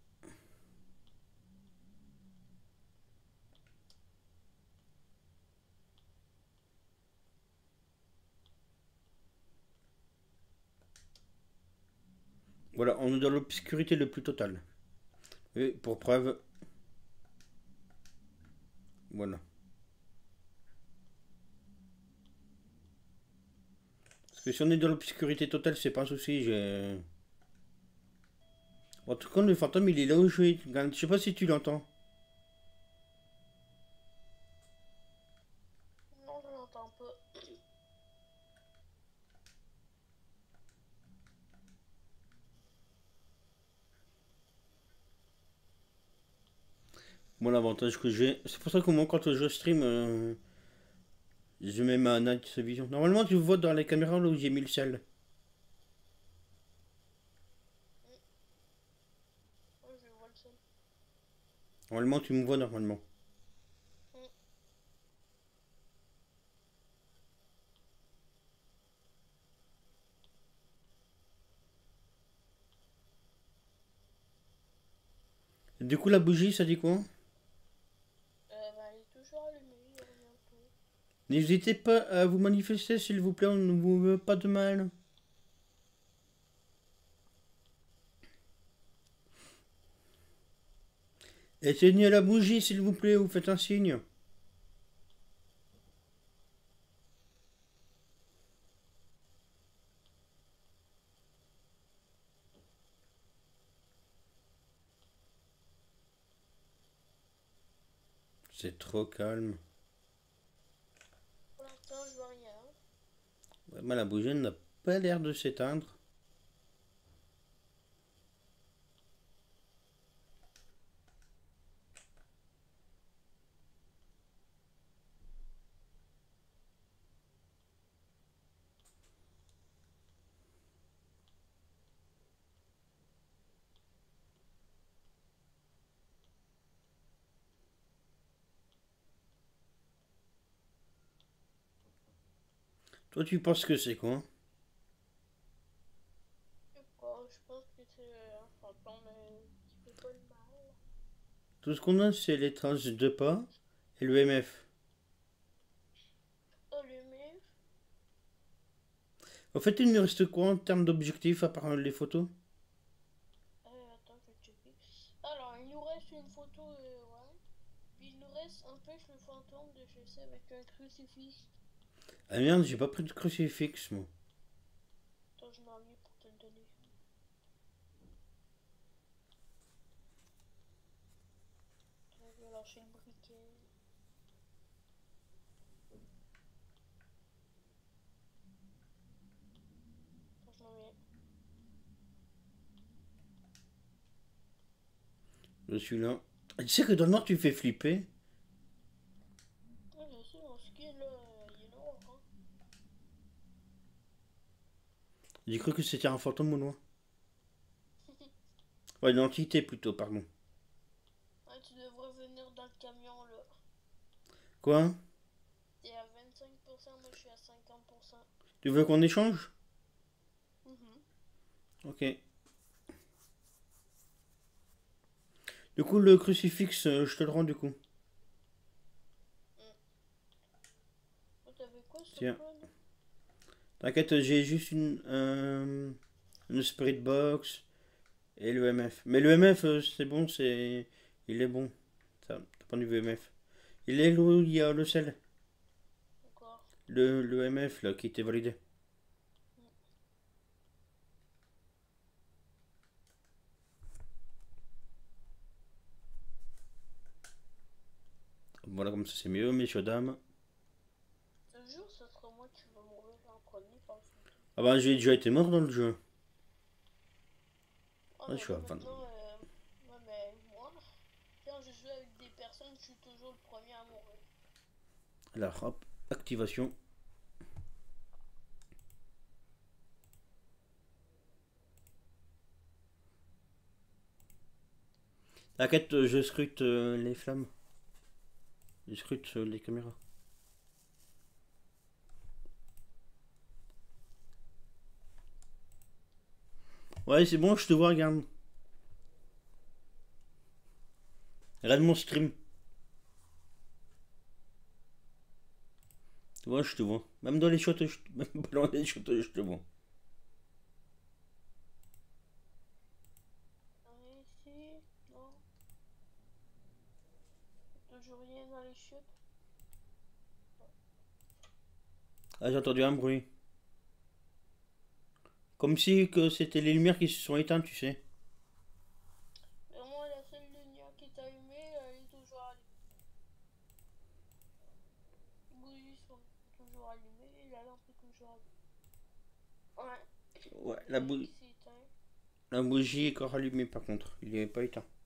Voilà, on est dans l'obscurité le plus totale. Et pour preuve, voilà. Parce que si on est dans l'obscurité totale, c'est pas un souci. J'ai. En tout cas, le fantôme, il est là où je suis. Regarde, je sais pas si tu l'entends. Non, je l'entends pas. Moi, l'avantage que j'ai, c'est pour ça que moi, quand je stream, euh, je mets ma night vision. Normalement, tu vois dans les caméras là où j'ai mis le sel. Ouais, je vois le seul. Normalement, tu me vois normalement. Du coup, la bougie, ça dit quoi? Euh, bah, elle est toujours allumée, il revient tout. N'hésitez pas à vous manifester, s'il vous plaît, on ne vous veut pas de mal. Éteignez la bougie, s'il vous plaît, ou faites un signe. C'est trop calme. Pour l'instant, je vois rien. Vraiment, la bougie n'a pas l'air de s'éteindre. Toi, tu penses que c'est quoi? Je sais pas, je pense que c'est un fantôme mais qui fait pas de mal. Tout ce qu'on a, c'est les traces de pas et le M F. Allumé. En fait, il me reste quoi en termes d'objectifs à part les photos? Euh, attends, je vais checker. Alors, il nous reste une photo, euh, ouais. Puis il nous reste empêche le fantôme de chasser avec un crucifix. Ah merde, j'ai pas pris de crucifix, moi. Attends, je m'en viens pour te le donner. Attends, je vais lâcher le briquet. Attends, je m'en viens. Je suis là. Tu sais que dans le noir, tu fais flipper? Ouais, je sais, mon skill là, euh, il est noir, hein. J'ai cru que c'était un fantôme au noir. Ouais, une entité plutôt, pardon. Ouais, tu devrais venir dans le camion là. Quoi? T'es à vingt-cinq pour cent, moi je suis à cinquante pour cent. Tu veux qu'on échange? Mhm. Ok. Du coup, le crucifix, euh, je te le rends du coup. Oh, t'avais quoi sur Tiens. toi là? T'inquiète, j'ai juste une, euh, une spirit box et le M F. Mais le M F, euh, c'est bon, c'est, il est bon. Ça, t'as pas vu M F. Il est là où il y a le sel. Encore. Le, le M F là qui était validé. Voilà, comme ça c'est mieux, messieurs, dames. Ce jour, ça sera moi qui vais mourir en premier par le fantôme. Ah bah, j'ai déjà été mort dans le jeu. Ah, Ouais, mais je suis là, à vingt. maintenant, euh, ouais, mais moi, quand je joue avec des personnes, je suis toujours le premier à mourir. Alors, hop, activation. T'inquiète, euh, je scrute euh, les flammes. Je scrute euh, les caméras. Ouais, c'est bon, je te vois, regarde. Regarde mon stream. Tu vois, je te vois. Même dans les shots, je... même dans les shots, je te vois. Rien ici, non. Toujours rien dans les chutes. Ah, j'ai entendu un bruit. Comme si que c'était les lumières qui se sont éteintes, tu sais. Et moi, la seule lumière qui est allumée, elle est toujours allumée. Les bougies sont toujours allumées et la lampe est toujours allumée. Ouais. Ouais, la, bou... Il s'est éteint. la bougie est encore allumée par contre. Il n'est pas éteint.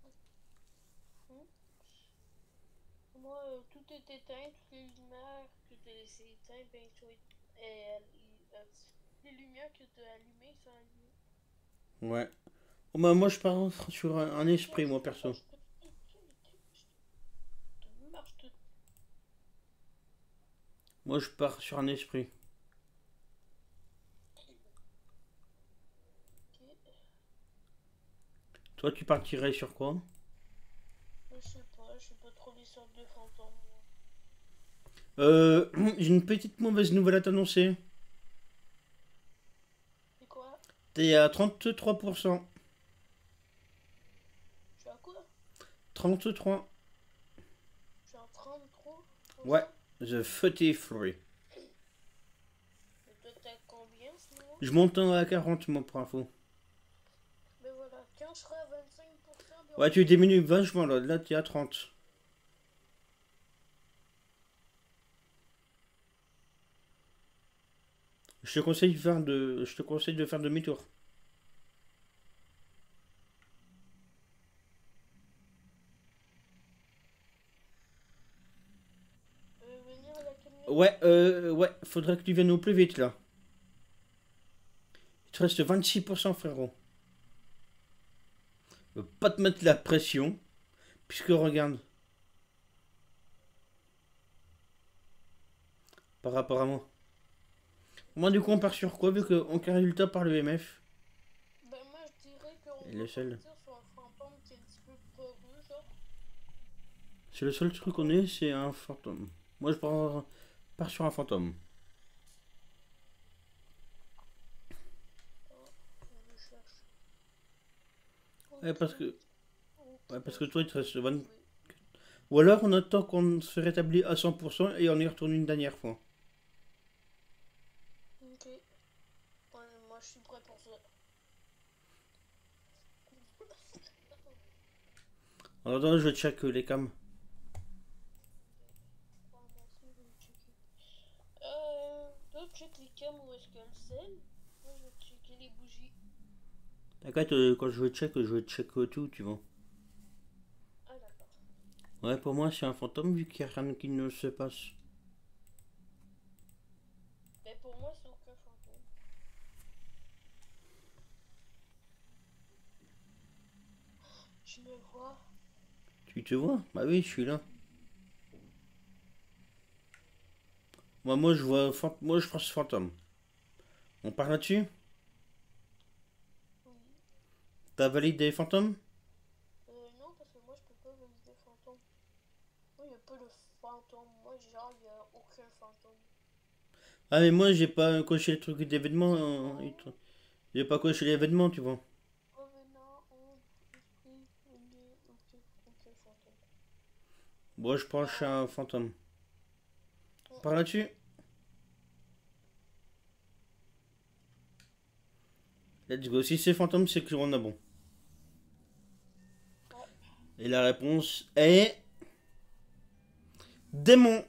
Moi, euh, tout est éteint, toutes les lumières que tu as laissées éteintes, ben, sont éteintes. Et euh, euh, les lumières que tu as allumées sont allumées. Ouais. Oh, bah, moi, je pars sur un, un esprit, moi, perso. Marche tout. Moi, je pars sur un esprit. Ok. Toi, tu partirais sur quoi? Je sais pas, je sais pas trop les sortes de fantômes. Moi. Euh, j'ai une petite mauvaise nouvelle à t'annoncer. C'est quoi? T'es à trente-trois pour cent. Je suis à quoi? trente-trois. Je suis à trente-trois. Ouais, The Footy Free. Et toi, t'as combien en ce moment? Je monte à quarante, moi, pour info. Ben voilà, quand je serai à vingt-cinq pour cent, ben Ouais, tu diminues vachement, là. Là, t'es à trente. Je te conseille de faire de, je te conseille de faire demi-tour. euh, venir à la camionnette. Ouais, euh, ouais, faudrait que tu viennes au plus vite, là. Il te reste vingt-six pour cent, frérot. Je veux pas te mettre la pression, puisque regarde. Par rapport à moi. Moi, du coup, on part sur quoi, vu qu'aucun résultat par le M F? Ben moi je dirais qu'on Et va le seul. partir sur un fantôme qui est un petit peu peureux, genre. C'est le seul truc qu'on ait, c'est un fantôme. Moi, je pars, pars sur un fantôme. Oh, je cherche. Ouais, parce que, Ok, ouais, parce que toi, il te reste j'ai vingt. trouvé. Ou alors, on attend qu'on se rétablit à cent pour cent et on y retourne une dernière fois. Ok. Ouais, moi je suis prêt pour ça. En attendant, je check les cams. Ouais, moi aussi, je vais checker. Euh, toi, check les cams où est-ce qu'elles scellent. Moi, je vais checker les bougies. T'inquiète, euh, quand je check, je check tout, tu vois. Ah, d'accord. Ouais, pour moi, c'est un fantôme vu qu'il n'y a rien qui ne se passe. Mais pour moi, c'est aucun fantôme. Je me vois. Tu te vois? Bah oui, je suis là. Moi, moi, je vois, fant- moi, je pense fantôme. On part là-dessus? Oui. T'as validé les fantômes? Euh, non, parce que moi, je peux pas valider fantôme. Moi, il n'y a pas de fantôme. Moi, genre, il n'y a aucun fantôme. Ah, mais moi, j'ai pas coché le truc d'événement. euh, et Oh, tout. J'ai pas coché l'événement, tu vois. revenant, ombre, esprit, lumière, aucun, aucun fantôme. Moi, je penche à Ah, un fantôme. oh, Par là-dessus? Let's go. Si c'est fantôme, c'est que on a bon. ouais. Et la réponse est. Démon!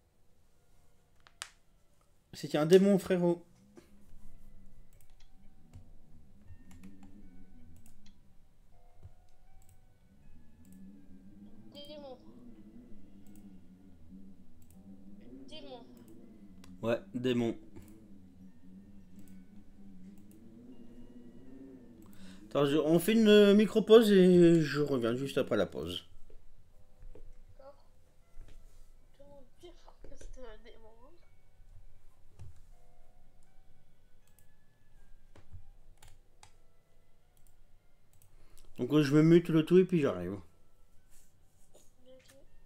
C'était un démon, frérot. Démon. Démon. Ouais, démon. Attends, je- on fait une micro-pause et je reviens juste après la pause. D'accord. Tout le monde dit que c'était un démon. Donc, euh, je me mute le tout et puis j'arrive. Ok.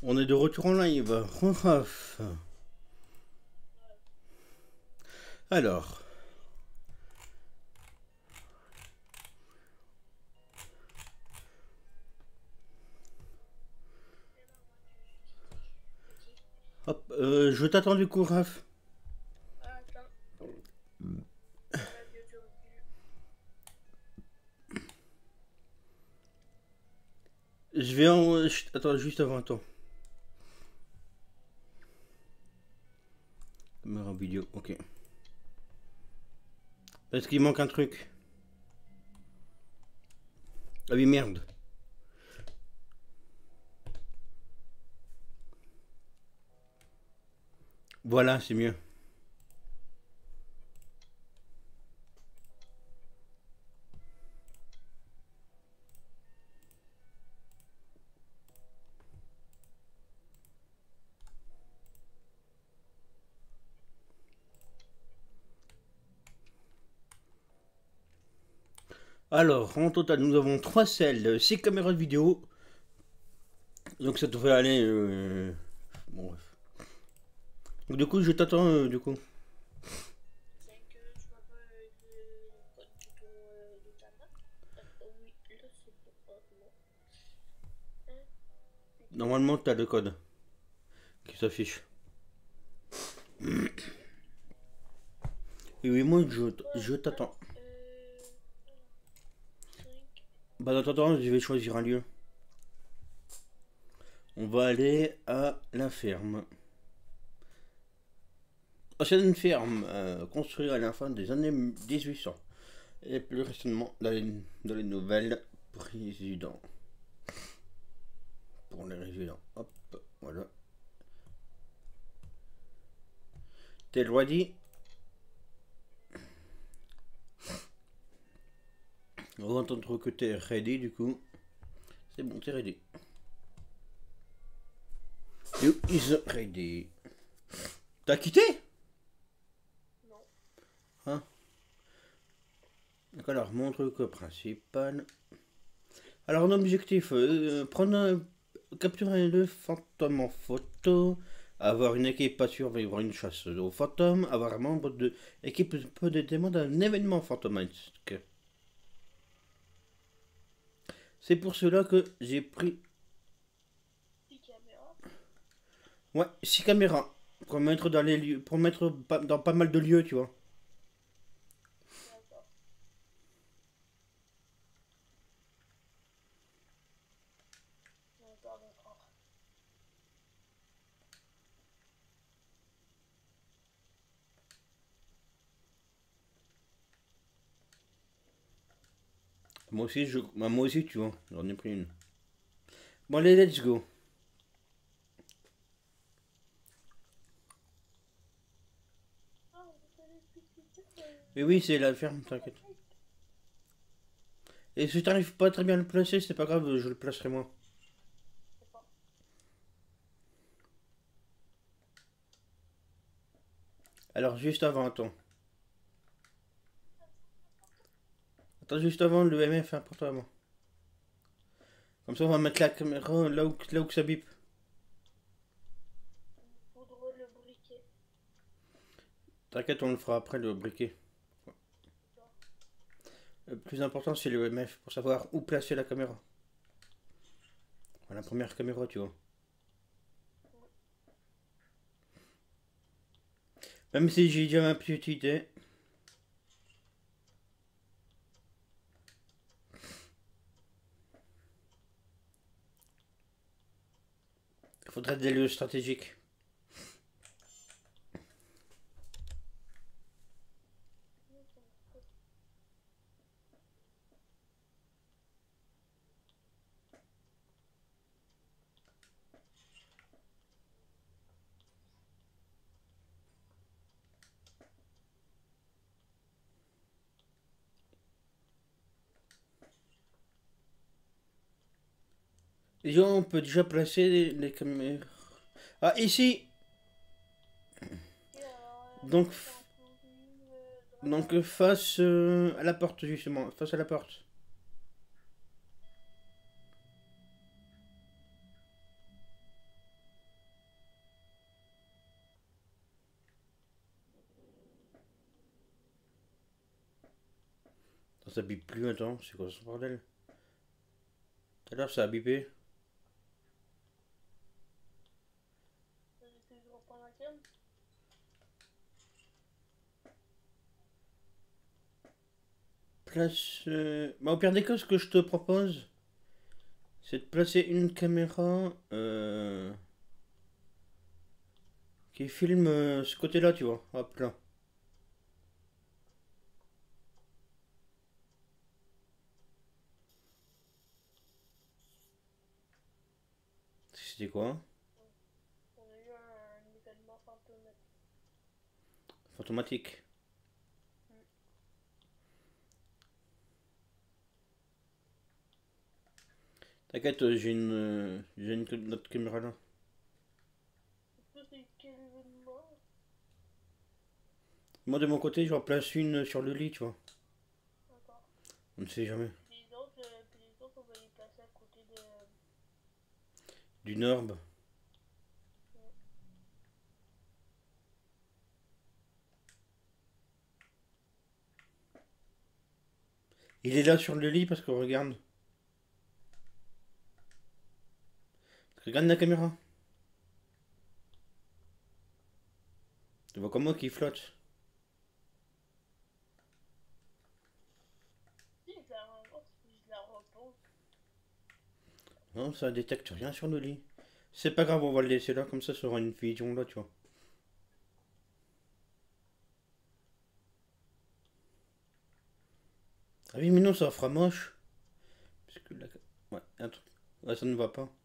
On est de retour en live. Raf. Alors. Hop, euh, je t'attends du coup, Raph. Ah, attends. Radio du recul. Je vais en... je- Attends, juste avant, attends. Caméra vidéo, ok. Est-ce qu'il manque un truc? Ah oui, merde. Voilà, c'est mieux. Alors, en total, nous avons trois selles, six caméras de vidéo. Donc ça devrait aller... euh, Bon, bref. Donc, du coup, je t'attends, euh, du coup. C'est que tu m'as pas euh, le code du ton euh, de ta marque. Euh, oui, là c'est bon. Oh, non. Hein? Normalement, tu as le code qui s'affiche. Et oui, moi, je, je t'attends. Euh. cinq. Bah, en attendant, je vais choisir un lieu. On va aller à la ferme. Ancienne ferme, euh, construite à la fin des années mille huit cents. Et plus récemment, dans les, dans les nouvelles présidents. Pour les résidents. Hop, voilà. T'es ready? On va entendre que t'es ready, du coup. C'est bon, t'es ready. You is ready. T'as quitté? Non. Hein? Donc alors, mon truc principal. Alors, un objectif, euh, prendre un, capturer le fantôme en photo, avoir une équipe à survivre une chasse au fantôme, avoir un membre de l'équipe peut déterminer d'un événement fantomatique. C'est pour cela que j'ai pris, six caméras. ouais, six caméras pour mettre dans les lieux, pour mettre pa- dans pas mal de lieux, tu vois. D'accord. D'accord, d'accord. Moi aussi, je, bah, moi aussi, tu vois, j'en ai pris une. Bon, allez, let's go. Ah, vous savez plus que ça, euh, Et oui, c'est la ferme, t'inquiète. Et si t'arrives pas très bien à le placer, c'est pas grave, je le placerai moi. c'est pas. Alors, juste avant, attends. Attends, juste avant, le M F, important avant. Comme ça, on va mettre la caméra là où, là où que ça bip. Poudre le briquet. T'inquiète, on le fera après, le briquet. Le plus important, c'est le M F, pour savoir où placer la caméra. Voilà, la première caméra, tu vois. Même si j'ai déjà ma petite idée. Il faudrait des lieux stratégiques. Déjà, on peut déjà placer les, les caméras. Ah, ici! Et alors, euh, Donc, c'est un peu nul, euh, de donc face euh, à la porte, justement. Face à la porte. Ça bip plus, attends, c'est quoi ce bordel? Tout à l'heure ça a bipé. J'essaie de reprendre la cam. Place. Euh... Bah, au pire des cas, ce que je te propose, c'est de placer une caméra euh... qui filme euh, ce côté-là, tu vois. Hop là. C'était quoi? On a eu un événement fantomatique. Fantomatique. T'inquiète, euh, j'ai une, euh, j'ai une autre caméra là. Ça, c'est quel événement? Moi de mon côté, je replace une sur le lit, tu vois. D'accord. On ne sait jamais. Puis les autres, euh, puis les autres, on va les placer à côté de. D'une herbe. Il est là sur le lit parce que regarde. Regarde la caméra. Tu vois comme moi qui flotte. Si je la renverse, puis je la repose. Non, ça détecte rien sur le lit. C'est pas grave, on va le laisser là, comme ça, ça aura une vision là, tu vois. Ah oui, mais non, ça fera moche. Parce que là... Ouais, un truc. Ouais, ça ne va pas.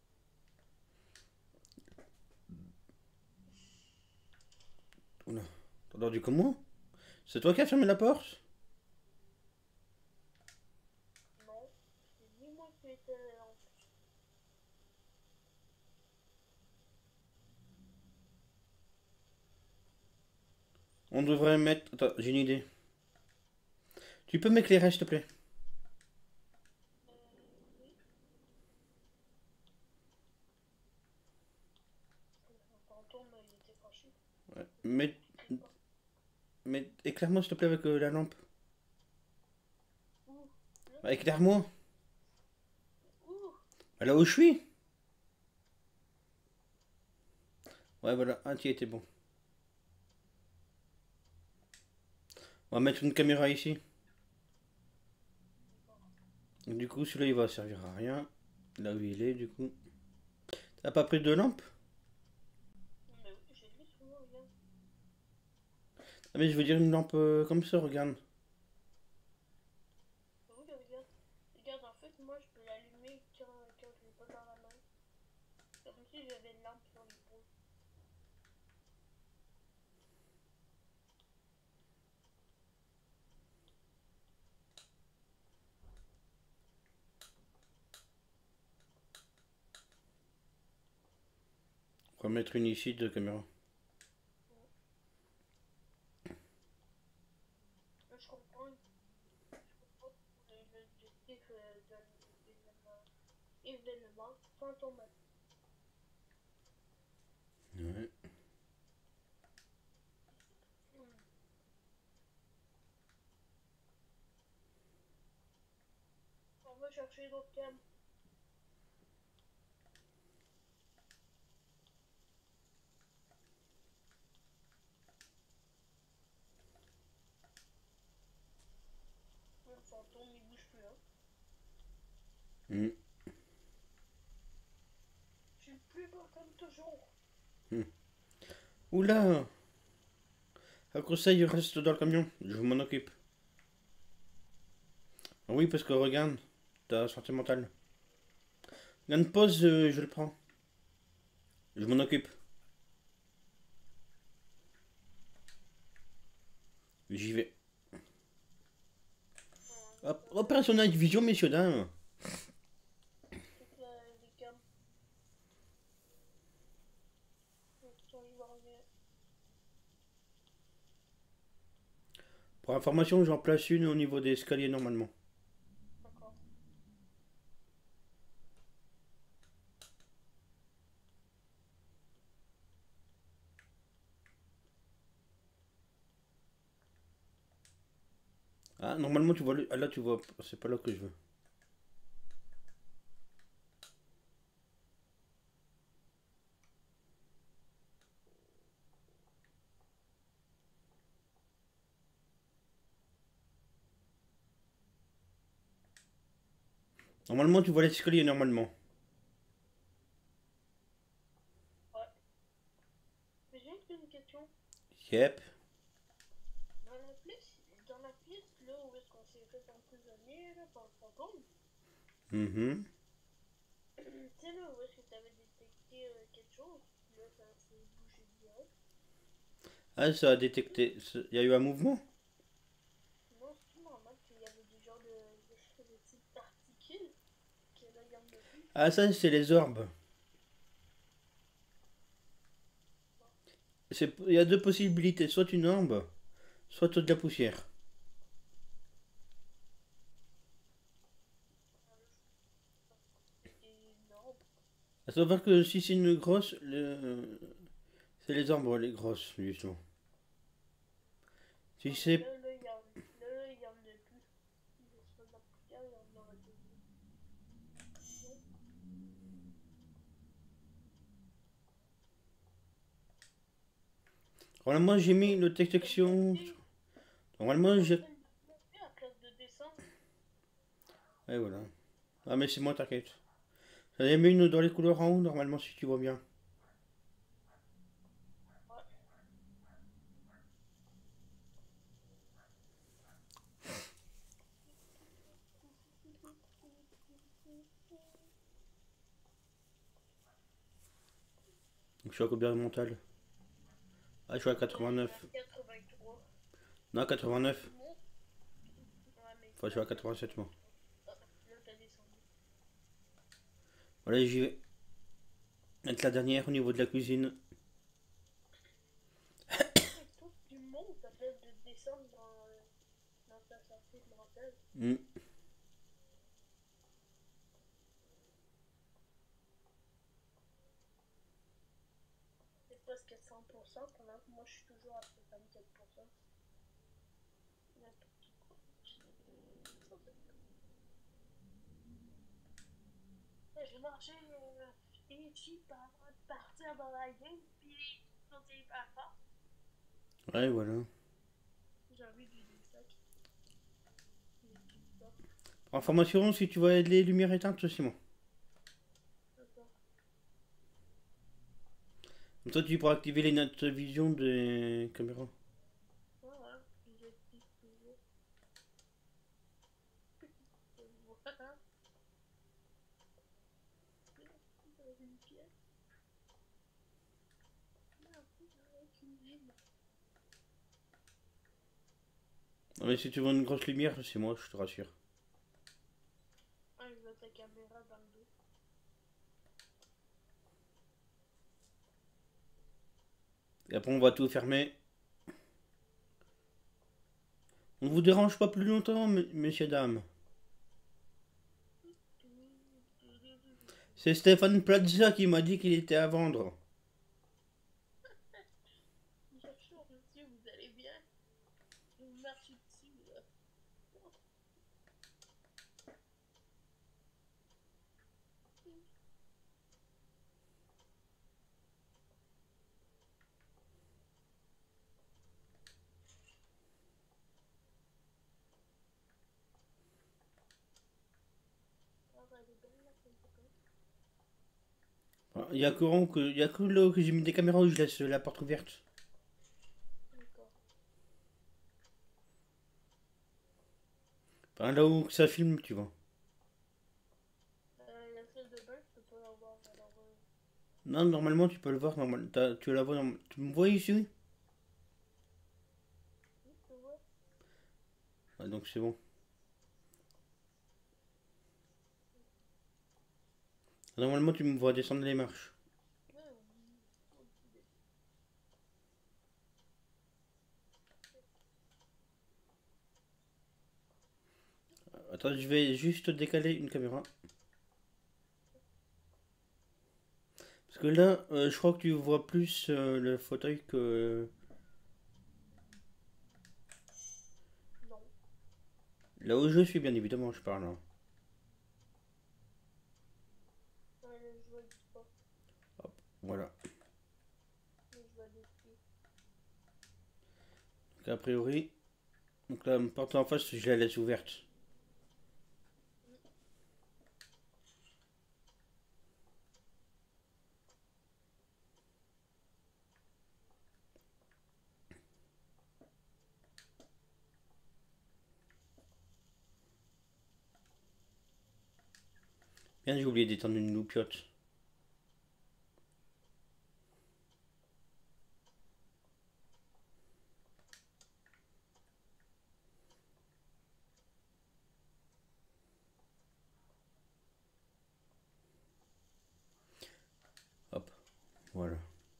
Oula. T'as entendu comment? C'est toi qui as fermé la porte? Non, c'est ni moi qui ai été la lampe. On devrait mettre... Attends, j'ai une idée. Tu peux m'éclairer, s'il te plaît? Euh, oui. Le fantôme, il était fâché. Ouais. Mais... Il crie pas. Mais éclaire-moi, s'il te plaît, avec euh, la lampe. Ouh, là, Bah, éclaire-moi. ouh. Bah, là où je suis. Ouais, voilà. Ah, tu étais bon. On va mettre une caméra ici. Du coup, celui-là, il va servir à rien. Là où il est, du coup. T'as pas pris de lampe? Mais oui, j'ai vu sur moi, regarde. Ah, mais je veux dire une lampe euh, comme ça, regarde. Mais oui, regarde. Regarde, en fait, moi, je peux l'allumer quand, quand je l'ai pas dans la main. C'est comme si j'avais une lampe sur l'épaule. On va mettre une ici de caméra. Là, je comprends. Je comprends l'objectif euh, d'un événement, événement fantomatique. Ouais. Hmm. On va chercher d'autres cams. Le fantôme, il bouge plus, hein. Mm. Je suis plus bas comme toujours. Oula! À cause ça, il reste dans le camion. Je m'en occupe. Ah oui, parce que regarde, ta santé mentale. Regarde, pause, euh, je le prends. Je m'en occupe. J'y vais. Hop, opération night vision, messieurs, dames. Toutes la- les cams. Attends, je vais revenir. Pour information, j'en place une au niveau des escaliers normalement. D'accord. Ah, normalement, tu vois... le- Ah, là, tu vois... C'est pas là que je veux. Normalement, tu vois l'escalier, normalement. Ouais. Mais j'ai juste une question. Yep. Dans la pièce, dans la pièce là où est-ce qu'on s'est fait emprisonner là par le fantôme, Mhm. tu sais là où est-ce que t'avais détecté euh, quelque chose, là ça s'est bougé direct. Ah, ça a détecté... Il y a eu un mouvement? Non, c'est tout normal qu'il y avait des genres de, de, de petites particules que là il y en a plus. Ah, ça, c'est les orbes. C'est- Il y a deux possibilités. Soit une orbe, soit de la poussière. C'était énorme. À savoir que si c'est une grosse... le- C'est les orbes, les grosses, justement. Si Ouais, mais c'est... là, là, il y en, là, là, il y en a plus. Si je fais de la poussière, il y en aurait plus. Normalement, j'ai mis Comme le comme détection... monter, Normalement, comme j'ai... celle de monter à place de descendre. Ouais, voilà. Ah, mais c'est moi, t'inquiète. J'en ai mis une dans les couleurs en haut, normalement, si tu vois bien. Ouais. Donc, je suis à combien de mental? Ah, je suis à Là, il est à quatre-vingt-neuf. quatre-vingt-trois. Non, Plus quatre-vingt-neuf. tu montes. Ouais, mais Enfin, je suis à quatre-vingt-sept, moi. ah, là, t'as descendu. Voilà, j'y vais. Être la dernière au niveau de la cuisine. Toi, tu montes à place de descendre dans, euh, dans ta sortie de mental. Hmm. C'est presque cent pour cent pendant que moi, je suis toujours à soixante-quatre pour cent. N'importe quoi. J'ai marché euh, ici par partir dans la game, puis sauter par fort. Ouais, voilà. J'ai envie de des sacs. Mais tout ça. Information, si tu vois les lumières éteintes, c'est bon. D'accord. Comme ça, tu pourras activer les notes vision des caméras. Ouais, ouais. Puis j'active toujours. Voilà. Merci dans une pièce. Merci dans la cuisine. Non, mais si tu vois une grosse lumière, c'est moi, je te rassure. Ah, je vois ta caméra dans le dos. Et après, on va tout fermer. On ne vous dérange pas plus longtemps, messieurs, dames. C'est Stéphane Plaza qui m'a dit qu'il était à vendre. Bonjour monsieur, vous allez bien? Je vous marche dessus là. Ah, bah, elle est belle la photo. Il y a que, que, il y a que là que j'ai mis des caméras où je laisse la porte ouverte. D'accord. Enfin, là où ça filme, tu vois. Euh, la salle de bain, je peux pas la voir. Alors, euh, Non, normalement, tu peux le voir. Normal, t'as- tu la vois. normal- Tu me vois ici? oui, tu vois. Ah, donc c'est bon. Normalement, tu me vois descendre les marches. Ouais, oui. Ok. Attends, je vais juste décaler une caméra. Parce que là, euh, je crois que tu vois plus euh, le fauteuil que... Non. Là où je suis, bien évidemment, je parle. Hein. Ouais, là, je vois du pas. Voilà. Mais je vois des pieds. Donc, a priori, donc la porte en face, je la laisse ouverte. Bien, j'ai oublié d'étendre une loupiote. Hop, voilà.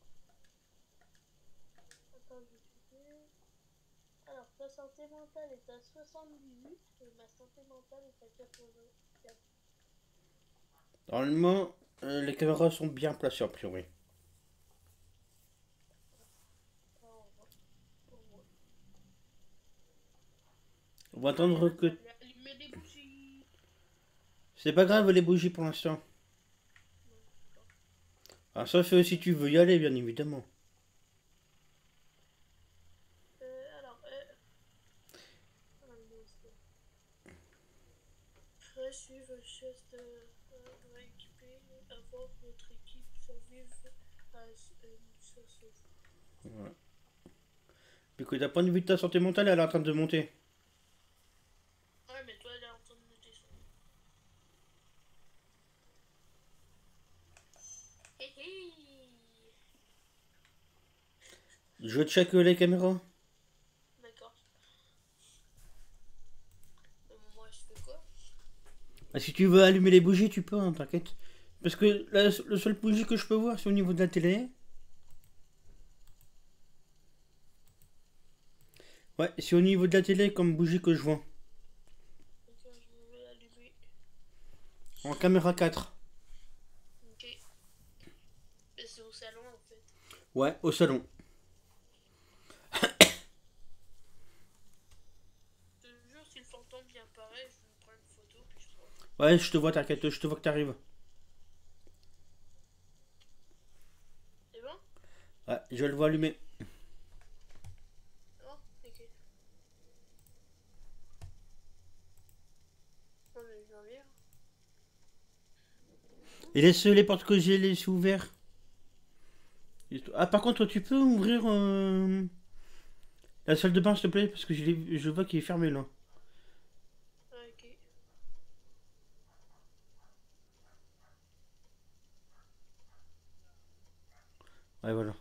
Attends, je vais... Alors, ta santé mentale est à soixante-dix-huit et ma santé mentale est à quatre-vingt-quatre. Normalement, euh, les caméras sont bien placées, a priori. Ah, on va. On va. On va attendre que... Allumer les bougies. C'est pas grave les bougies pour l'instant. Non, d'accord. Ah, sauf euh, si tu veux y aller, bien évidemment. Euh, alors, euh... ah, non, c'est... Après, suivre le geste euh, rééquiper, avoir notre équipe survivre à une chasse au fou. Voilà. Puis que d'un point de vue de ta santé mentale, elle est en train de monter. Ouais, mais toi, elle est en train de me descendre. Hé hé. Je check les caméras. D'accord. Euh, moi, je fais quoi? Ah, si tu veux allumer les bougies, tu peux, hein, t'inquiète. Parce que la, le seul bougie que je peux voir, c'est au niveau de la télé. Ouais, c'est au niveau de la télé comme bougie que je vois. D'accord, je vais allumer. En caméra quatre. Ok. Mais c'est au salon, en fait. Ouais, au salon. Je te jure, si le fantôme vient apparaître, je vais prendre une photo, puis je te vois. Ouais, je te vois, t'inquiète, je te vois que t'arrives. C'est bon? Ouais, je le vois allumer. C'est bon? Ok. Oh, mais je viens bien. Et laisse les portes que j'ai laissées ouvertes. Ah, par contre, tu peux ouvrir euh, la salle de bain, s'il te plaît, parce que je, l'ai- je vois qu'il est fermé là. Ouais, ok. Ouais, voilà.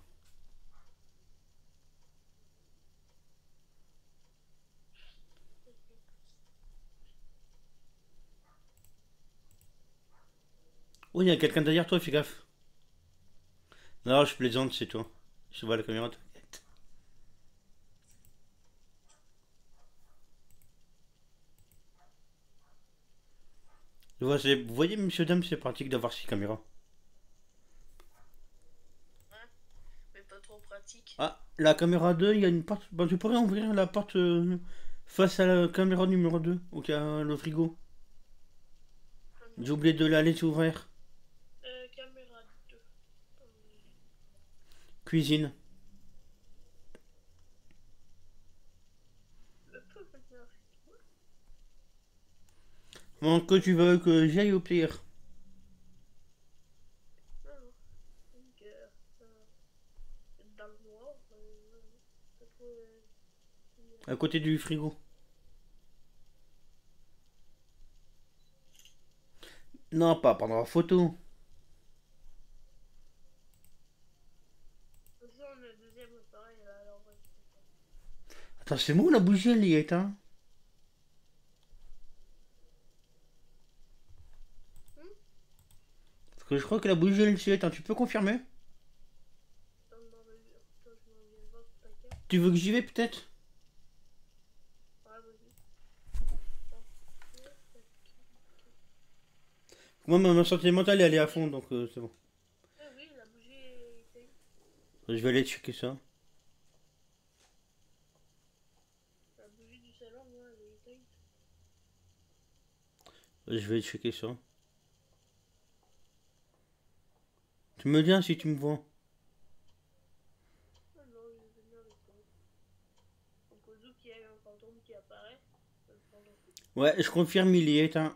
Oh, il y a quelqu'un derrière toi, fais gaffe. Non, je plaisante, c'est toi. Je vois la caméra, t'inquiète. Je vois, c'est- Vous voyez, monsieur, dame, c'est pratique d'avoir six caméras. Ouais, mais pas trop pratique. Ah, la caméra deux, il y a une porte. Bon, tu pourrais ouvrir la porte euh, face à la caméra numéro deux, au cas le frigo. J'ai oublié de la laisser ouvrir. Euh, caméra deux. Euh, Cuisine. le peu maintenant. Bon, que tu veux que j'aille au pire. Non, non. Donc, euh, euh, dans le noir, euh, non, non. Pas trop. Euh, À côté du frigo. Non, pas prendre la photo. de toute façon, le deuxième appareil, là, alors, ouais, je sais pas. Attends, c'est bon, la bougie, elle y est éteinte. Hmm? Parce que je crois que la bougie, elle s'y est éteinte. Tu peux confirmer? Attends, dans le... Attends, je m'en viens voir ta carte. Tu veux que j'y vais, peut-être? Ouais, vas-y. Attends. Moi, ma ma santé mentale, elle est à fond, donc euh, c'est bon. Ah oui, la bougie est éteinte. Je vais aller checker ça. La bougie du salon, moi, elle est éteinte. Je vais checker ça. Tu me dis si tu me vois. Ah non, je vais venir avec toi. Donc au cas où qu'il y a un fantôme qui apparaît, je vais le prendre. Ouais, je confirme, il y est un.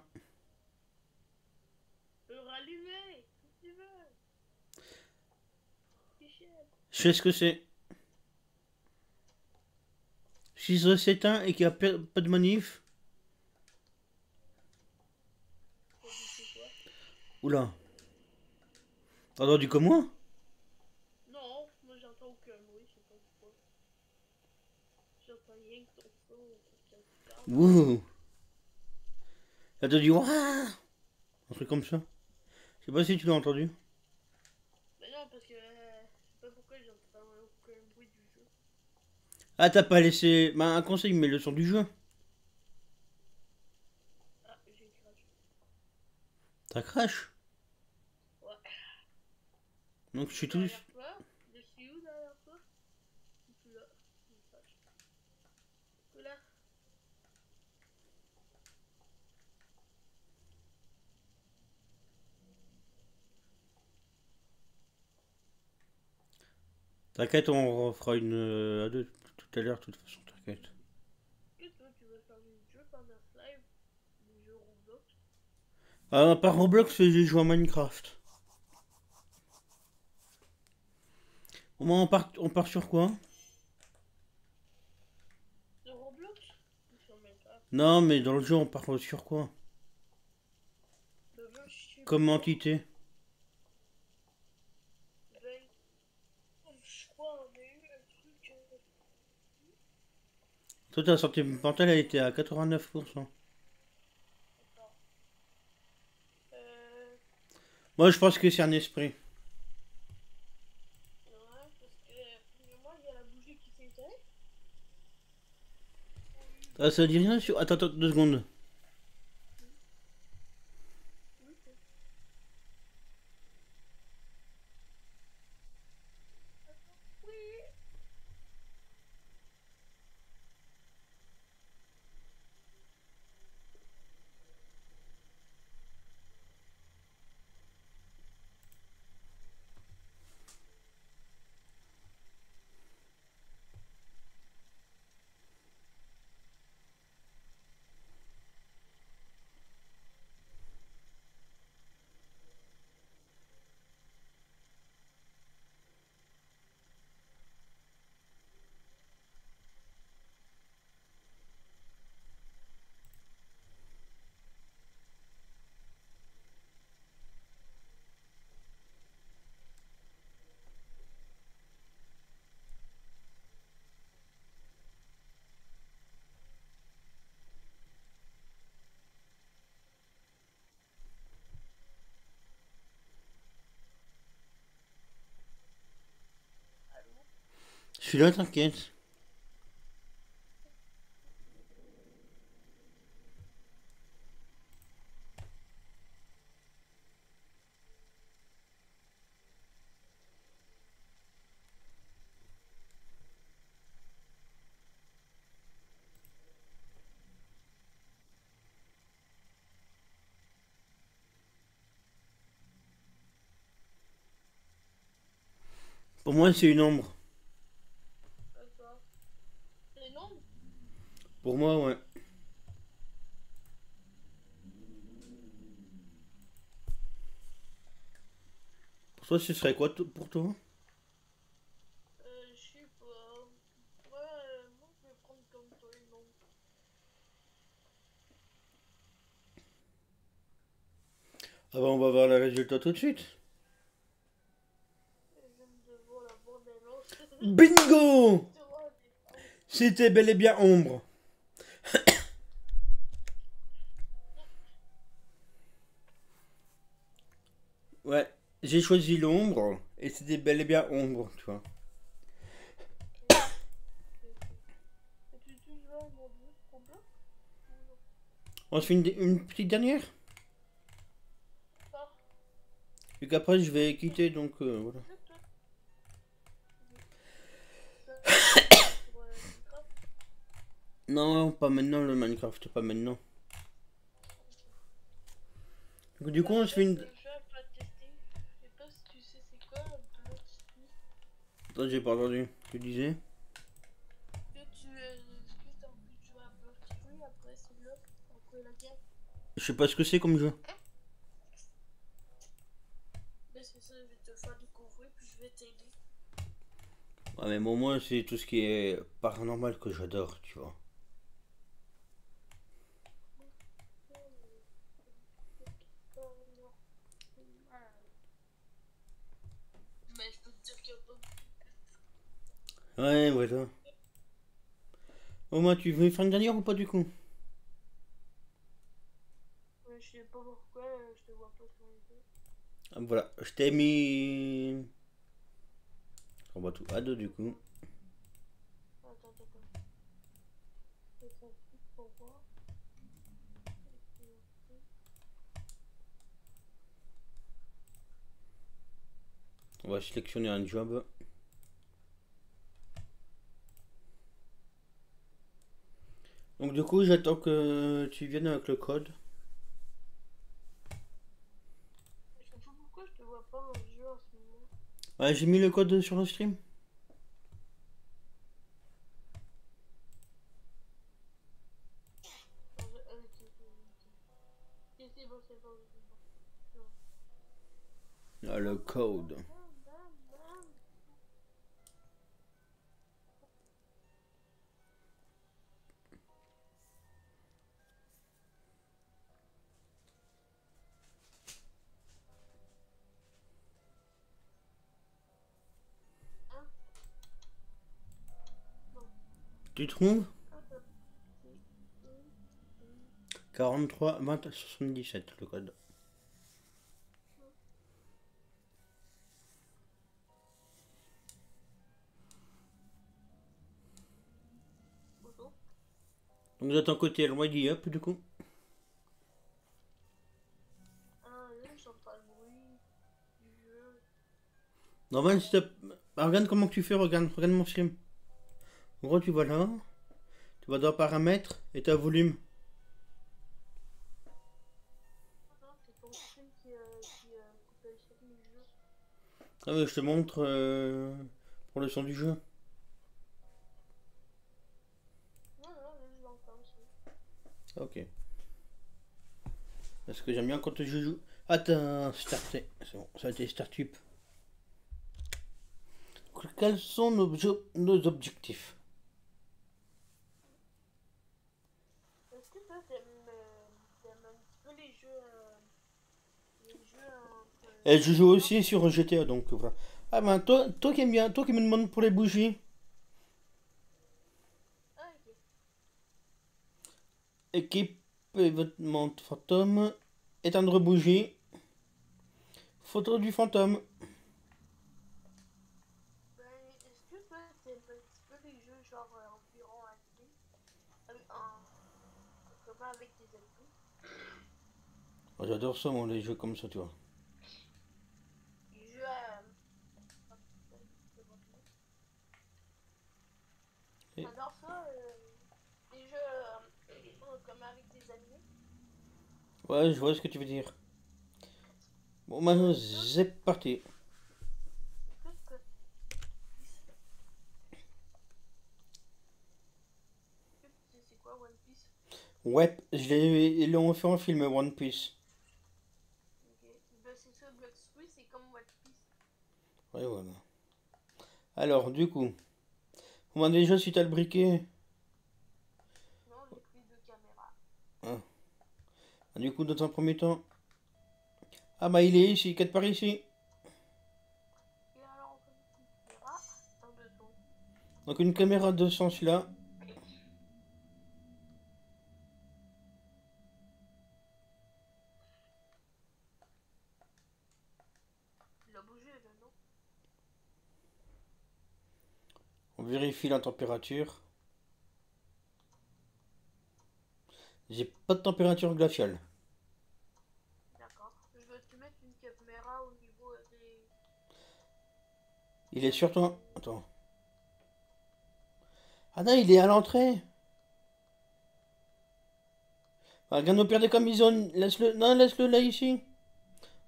Le rallumer, si tu veux. Michel. Je sais ce que c'est. Si ça s'éteint et qu'il n'y a pe- pas de manif. T'as dit c'est quoi? Oula. T'as entendu comme moi? Non, moi j'entends aucun bruit, je sais pas pourquoi. J'entends rien que ton son ou quelqu'un qui parle. Wouh. T'as entendu Ouah, un truc comme ça. Je sais pas si tu l'as entendu. Mais non, parce que euh, je sais pas pourquoi j'entends aucun bruit du jeu. Ah, t'as pas laissé. Bah, un conseil, mais le son du jeu. Ah, j'ai craché. T'as crash. Ouais. Donc je suis tout. Derrière toi, je suis où derrière toi? Je suis là. Je me fâche. Je suis là. T'inquiète, on fera une euh, à deux tout à l'heure, de toute façon, t'inquiète. Qu'est-ce que toi tu veux faire du jeu pendant ce live? Du jeu Roblox? Ah, par Roblox, j'ai joué à Minecraft. Au moins, on part, on part sur quoi? De Roblox? Ou sur Minecraft? Non, mais dans le jeu, on part sur quoi? Le jeu, je sais Comme pas. entité. Ben, je crois on a eu un truc. euh, Toi, ta santé mentale, elle était à quatre-vingt-neuf pour cent. Attends. Euh. Moi, je pense que c'est un esprit. Ouais, parce que. Premièrement, il y a la bougie qui s'éteint. Ah, ça dit rien sur. Attends, attends, deux secondes. Oui, c'est- oui. Allô? Je suis là, t'inquiète. Pour moi, c'est une ombre. D'accord. Les noms? Pour moi, ouais. Pour toi, ce serait quoi t- pour toi? Euh, je sais pas. Ouais, euh, moi je vais prendre comme toi les noms. Ah bah, on va voir le résultat tout de suite. Je viens de voir la bande annonce. Bingo! Tu vois, des noms. C'était bel et bien ombre. Ouais, j'ai choisi l'ombre et c'était bel et bien ombre, tu vois. Et tu tu joues mon dieu, Roblox? Ou non? On se fait une, une petite dernière? Ah, Et qu'après je vais quitter donc euh, voilà. je te. Sur euh, Minecraft? Non, pas maintenant le Minecraft, pas maintenant. Donc, du coup, on se fait une. Le jeu à pas tester. Je sais pas si tu sais c'est quoi un bloc twist. Attends, j'ai pas entendu. Tu disais? Que tu euh, est-ce que t'as envie de jouer à bloc twist après c'est bloc après la guerre. Je sais pas ce que c'est comme jeu. Mais c'est ça, je vais te faire découvrir puis je vais t'aider. Ouais, mais bon, moi, c'est tout ce qui est paranormal que j'adore, tu vois. Mais je peux te dire qu'il y a pas Ouais, voilà. Au moins, tu veux faire une dernière ou pas du coup? ouais, je sais pas pourquoi euh, je te vois pas sur les deux. Ah, voilà, je t'ai mis. On va tout à deux du coup. Attends, attends, attends. Je fais un truc pour voir. On va sélectionner un job. Donc du coup, j'attends que tu viennes avec le code. Je sais pas pourquoi je te vois pas dans le jeu en ce moment. Ouais, j'ai mis le code sur le stream. Ah, je- ah, ok, ok, ok. Ok, c'est bon, c'est bon, c'est bon. C'est bon. Ah, le code. Bam, bam, bam. Hein? Non. Tu trouves? Attends. C'est une, une, quarante-trois vingt soixante-dix-sept le code. photo. Donc de ton côté, elle m'a dit hop du coup. Ah, là, j'entends le bruit du jeu. Normal, si t'as- bah, regarde comment tu fais, regarde, regarde mon stream. En gros, tu vas là, tu vas dans paramètres et t'as volume. Non, c'est ton stream qui, euh, qui euh, coupe le son du jeu. Ah mais je te montre euh, pour le son du jeu. Non, non, là, je l'entends aussi. Ok. Parce que j'aime bien quand je joue. Attends, starté. C'est bon, ça a été startup. Quels sont nos, ob- nos objectifs? Est-ce que toi, t'aimes euh, t'aimes un petit peu les jeux, euh, les jeux entre... Et je joue aussi sur G T A donc voilà. Ah ben toi, toi qui aimes bien, toi qui me demandes pour les bougies. Ah, ok. Équipe, événement fantôme, éteindre bougie, photo du fantôme. Ben, est-ce que toi, t'aimes un petit peu les jeux genre euh, environ animés? Avec, en, comment avec tes amis? Oh, j'adore ça moi les jeux comme ça tu vois. Les jeux à... Et- J'adore ça, euh, les jeux euh, comme avec des amis. Ouais je vois ce que tu veux dire. Bon maintenant c'est parti. Plus que... C'est quoi One Piece? Ouais, je l'ai, ils l'ont fait en film One Piece. Ok. Ben, c'est ça, Blood Squid, c'est comme One Piece. Ouais voilà. Alors du coup, on m'a déjà si t'as le briquet. Non, j'ai pris deux caméras. Ah, du coup dans un premier temps. Ah bah il est ici, quatre par ici. Et alors, on fait une caméra en deux sons. Donc une caméra de sens là. Il a bougé, là, non? On vérifie la température. J'ai pas de température glaciale. D'accord. Je veux te mettre une caméra au niveau des... Il est sur toi. Attends. Ah non, il est à l'entrée. Ah, regarde au pire des comme ils ont. Laisse-le. Non, laisse-le là ici.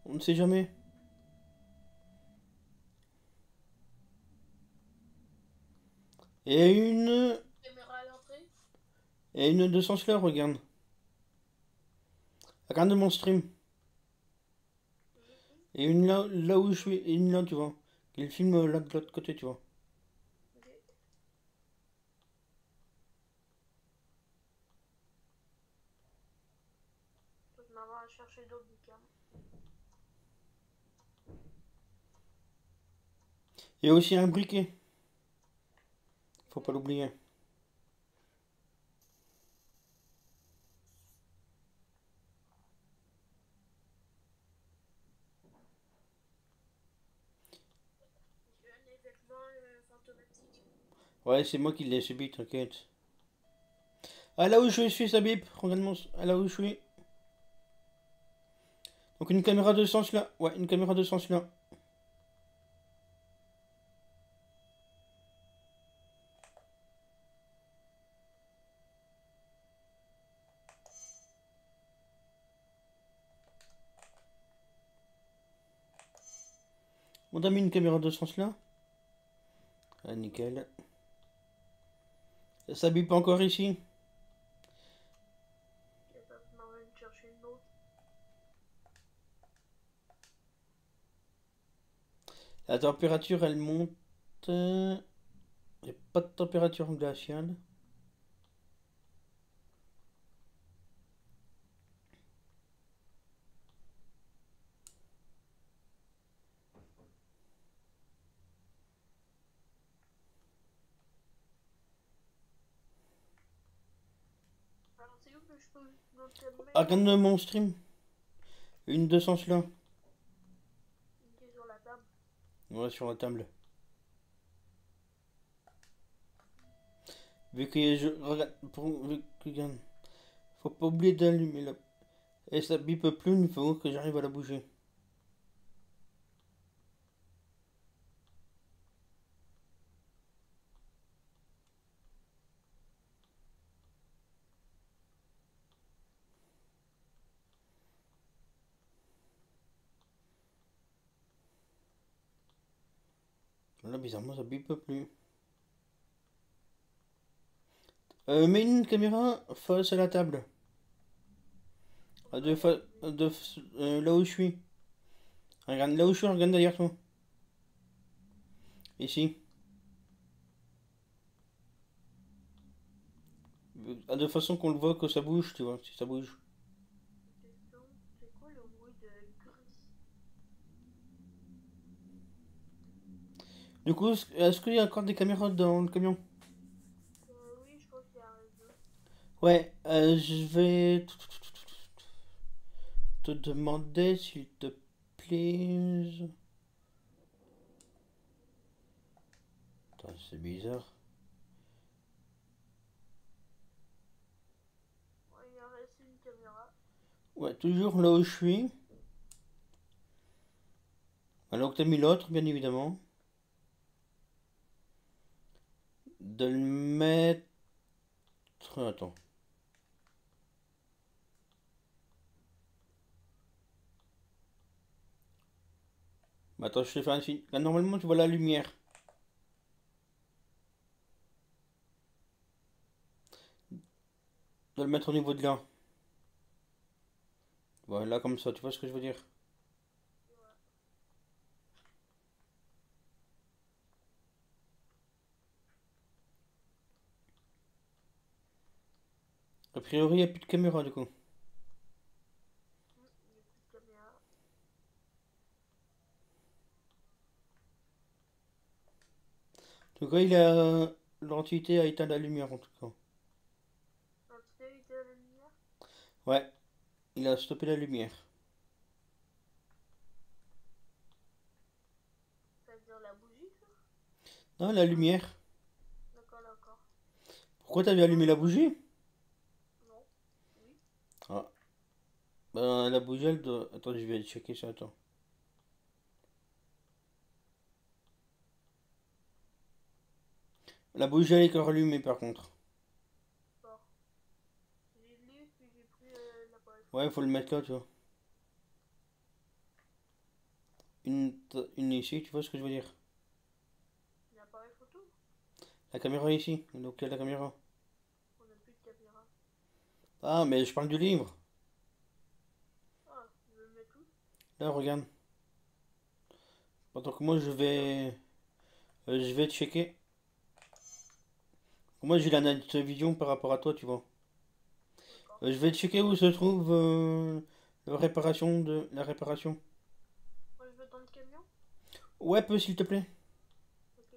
On ne sait jamais. Et une... Caméra à l'entrée. Et une de sens là, regarde. Regarde mon stream. Et une là, là où je suis. Et une là, tu vois. Et le film là de l'autre côté, tu vois. Ok. Je m'en vais chercher d'autres bouquins. Il y a aussi un briquet. Faut pas l'oublier. J'ai un événement euh, fantomatique. Ouais, c'est moi qui l'ai subi, t'inquiète. Ah, là où je suis, ça bip. Regarde mon... Ah, là où je suis. Donc une caméra de sens là. Ouais, une caméra de sens là. On a mis une caméra de sens là. Ah, nickel. Ça bip encore ici. Je m'en vais chercher une autre. La température, elle monte. Il n'y a pas de température glaciale. Alors c'est où que je peux noter le mail? Ah, regarde mon stream. Une de sens là. Il est sur la table. Ouais, sur la table. Vu que je regarde, pour, vu que, regarde, faut pas oublier d'allumer la. Et ça bipe plus, il faut que j'arrive à la bouger. Là, bizarrement, ça bipe plus. Euh, mets une caméra face à la table. À deux fa... de, euh, là où je suis. Regarde, là où je suis, regarde derrière toi. Ici. Ah, de façon qu'on le voit que ça bouge, tu vois, si ça bouge. Question, c'est quoi le bruit de gris? Du coup, est-ce qu'il y a encore des caméras dans le camion? Euh, oui, je crois qu'il y a un deux. Ouais, euh, je vais te demander, s'il te plaît. Attends, c'est bizarre. Ouais, il en reste une caméra. Ouais, toujours là où je suis. Alors que t'as mis l'autre, bien évidemment. De le mettre... Attends. Bah, attends, je te fais un signe. Là, normalement, tu vois la lumière. De le mettre au niveau de là. Voilà, comme ça, tu vois ce que je veux dire? A priori, il n'y a plus de caméra, du coup. Hum, il n'y a plus de caméra. En tout cas, il a... L'entité a éteint la lumière, en tout cas. L'entité était à la lumière? Ouais, il a stoppé la lumière. C'est-à-dire la bougie, ça? Non, la lumière. D'accord, d'accord. Pourquoi t'avais allumé la bougie? Non. Oui. Ah. Ben, la bougie, elle doit... Attends, je vais aller checker ça, attends. La bougie, elle est encore allumée, par contre. Bon. J'ai lu, puis j'ai pris euh, l'appareil. Ouais, faut le mettre là, tu vois. une, une ici, tu vois ce que je veux dire? Un appareil photo? La caméra ici, donc il y a la caméra. On n'a plus de caméra. Ah, mais je parle du livre. Ah, je veux le mettre où? Là, regarde. Pendant que moi, je vais, euh, je vais checker. Moi, j'ai la night vision par rapport à toi, tu vois. D'accord. Euh, je vais checker où se trouve euh, la réparation de la réparation. Moi, je veux dans le camion? Ouais, peu, s'il te plaît. Ok.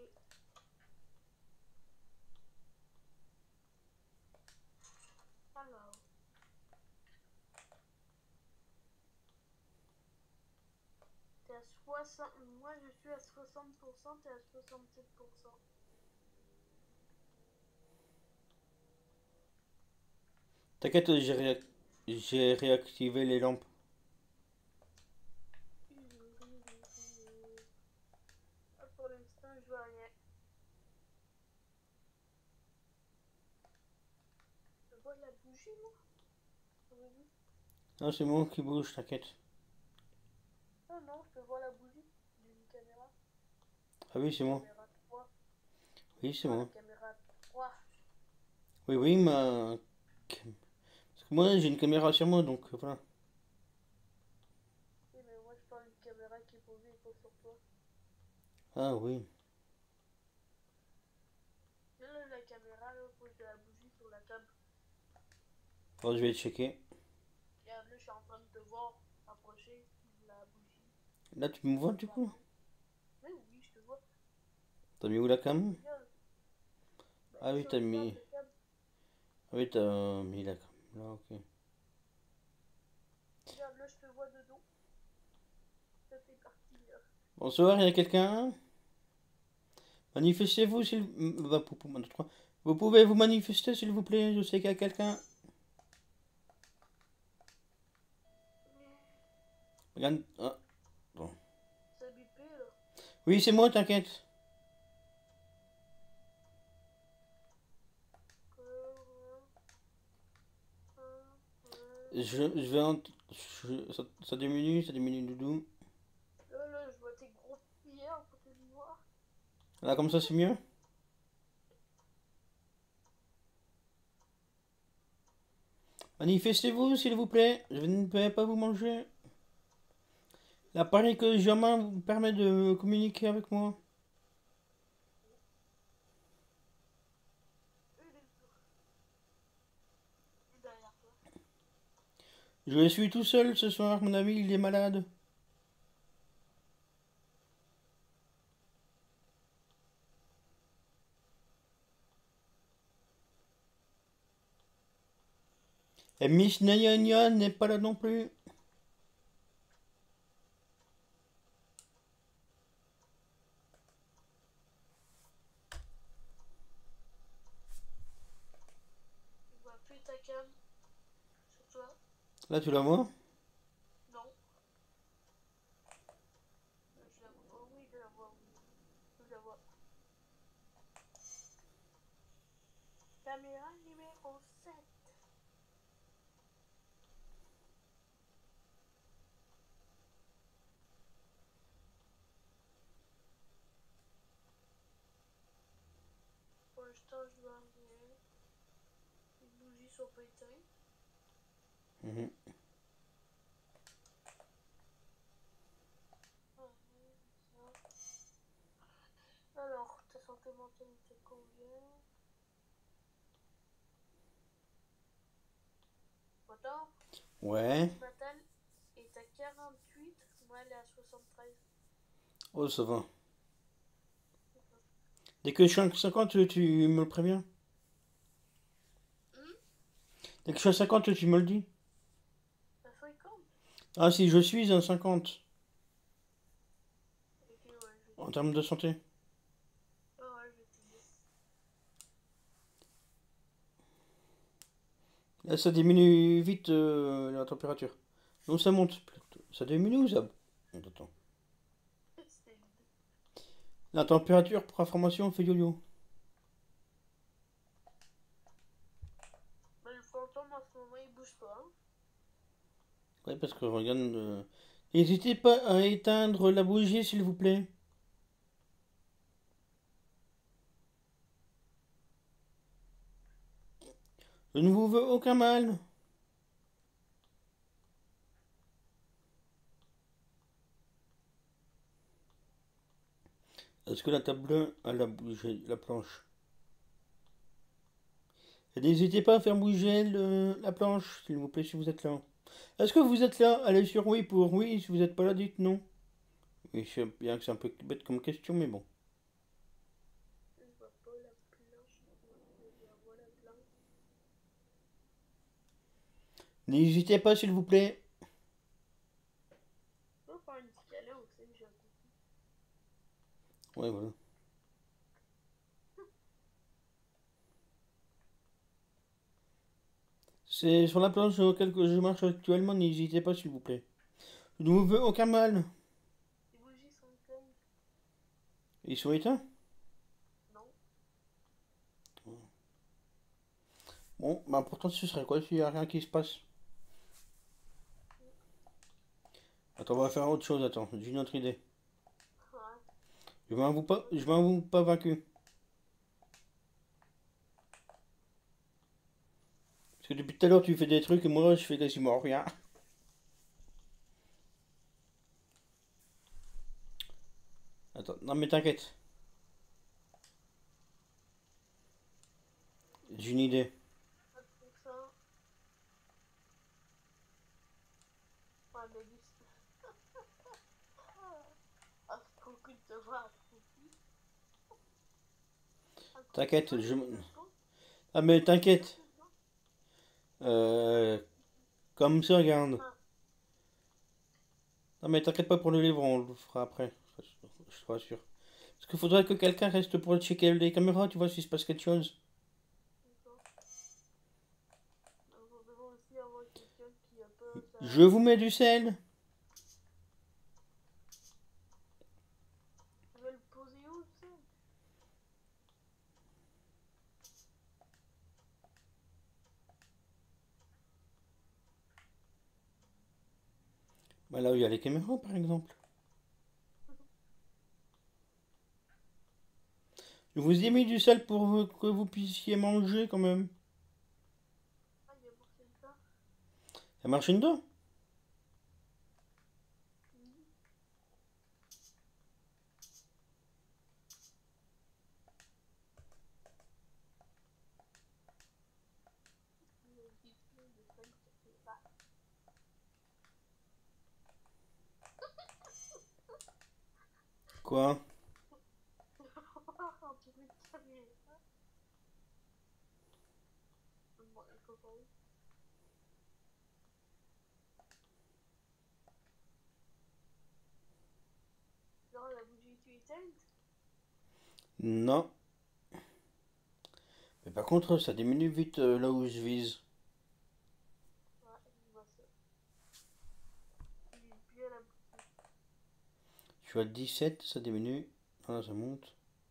Alors. T'es à soixante. Moi, je suis à soixante pour cent, t'es à soixante-sept pour cent. T'inquiète, j'ai réac- j'ai réactivé les lampes. Ah, pour l'instant, je vois rien. Je vois la bougie, moi. J'aurais vu. Non, c'est moi qui bouge, t'inquiète. Ah non, je te vois la bougie d'une caméra. Ah oui, c'est moi. Caméra trois. Oui, c'est Ah, la moi. caméra trois. Oui, oui, ma... Parce que moi, j'ai une caméra sur moi, donc euh, voilà. Oui, mais moi, je parle d'une caméra qui est posée et pas sur toi. Ah oui. Là, là, la caméra, là, pose de la bougie sur la table. Alors, je vais checker. Regarde, là, je suis en train de te voir approcher la bougie. Là, tu me vois, du coup? Mais oui, je te vois. T'as mis où la cam? Regarde. Bah, Ah oui, sur t'as le mis... câble, le câble. Ah oui, t'as mis la cam. Là, ok. Regarde, là, je te vois de dos. Ça fait partie, là. Bonsoir, il y a quelqu'un? Manifestez-vous, s'il... Bah, pou- pou- un, deux, trois. Vous pouvez vous manifester, s'il vous plaît? Je sais qu'il y a quelqu'un. Regarde... Ah, bon. C'est bipé, là. Oui, c'est moi, t'inquiète. Je, je vais en... je- ça, ça diminue, ça diminue, doudou. Là, là, je vois tes gros pierres pour te voir. Là, comme ça, c'est mieux? Manifestez-vous, s'il vous plaît. Je ne vais pas vous manger. L'appareil que j'ai en main vous permet de communiquer avec moi. Derrière toi. Je suis tout seul ce soir, mon ami, il est malade. Et Miss Nya Nya n'est pas là non plus. Je vois plus ta cam sur toi. Là, tu la vois? Non. Je la vois. Oh oui, je la vois. Oui. Je la vois. Caméra numéro sept. Pour l'instant, je vois rien. Les bougies sont pas éteintes. Mhm. Ah, ça. Alors, ta santé mentale te convient. Attends, Ouais. Nathan est à quarante-huit. Moi, elle est à soixante-treize. Oh, ça va. Dès que je suis à cinquante, tu, tu me le préviens? Hum Dès que je suis à cinquante, tu me le dis? À cinquante. Ah, si je suis à cinquante, Ok, ouais, je vais en te termes dire. de santé. Ah ouais, je vais te dire. Là, ça diminue vite euh, la température. Non, ça monte plutôt. Ça diminue ou ça monte? Attends. C'était vide. La température, pour information, fait yo-yo. Bah, le fantôme en ce moment il bouge pas. Hein. Ouais, parce que regarde, euh, N'hésitez pas à éteindre la bougie, s'il vous plaît. Je ne vous veux aucun mal. Est-ce que la table a la bougie, la planche? Et n'hésitez pas à faire bouger le- la planche, s'il vous plaît, si vous êtes là. Est-ce que vous êtes là? Allez sur oui pour oui. Si vous n'êtes pas là, dites non. Oui, je sais bien que c'est un peu bête comme question, mais bon. Je vois pas la planche. Je vois la planche. N'hésitez pas, s'il vous plaît. Je peux faire une escalade aussi, j'ai un coup. Ouais, voilà. C'est sur la planche sur laquelle je marche actuellement. N'hésitez pas, s'il vous plaît. Je ne vous veux aucun mal. Les bougies sont pleines. Ils sont éteints? Non. Bon, bah pourtant ce serait quoi s'il n'y a rien qui se passe? Attends, on va faire autre chose, attends, j'ai une autre idée. Ouais. Je m'avoue pas, je m'avoue pas vaincu. Parce que depuis tout à l'heure tu fais des trucs et moi je fais quasiment rien. Attends, non mais t'inquiète. J'ai une idée. Pas pour ça. Ouais, mais dis. Ah, c'est trop cool de te voir accroupi. T'inquiète, je... Ah mais t'inquiète. Euh... Comme ça, regarde. Non mais t'inquiète pas pour le livre, on le fera après. Je te rassure. Parce qu'il faudrait que quelqu'un reste pour checker les caméras, tu vois, s'il se passe quelque chose. Je vous mets du sel. Tu veux le poser où, tu sais? Bah là où il y a les caméras, par exemple. Je vous ai mis du sel pour que vous puissiez manger quand même. Ah, il y a marqué ça. Ça marche dedans? Quoi? Genre, la bougie tu éteinte? Non. Mais par contre, ça diminue vite euh, là où je vise. Ouais, je vois ça. Il est bien la bougie. Je suis à dix-sept, ça diminue. Ah, ça monte.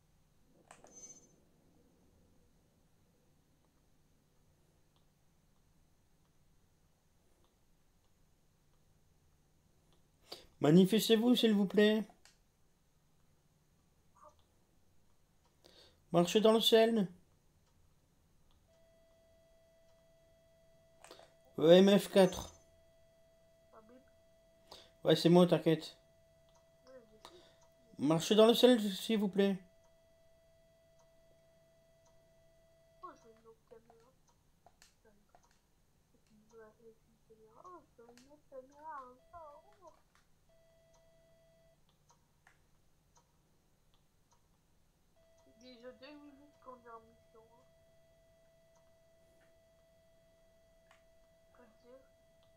Manifestez-vous, s'il vous plaît. Marchez dans le sel. E M F quatre. Ah, bip. Ouais, c'est moi, t'inquiète. Ouais, je sais. Marchez dans le sel, s'il vous plaît. Oh, je veux une autre caméra. Je veux avec une caméra. Oh, je veux une autre caméra encore. Oh. C'est déjà deux minutes qu'on est en mission. Hein. Je peux te dire.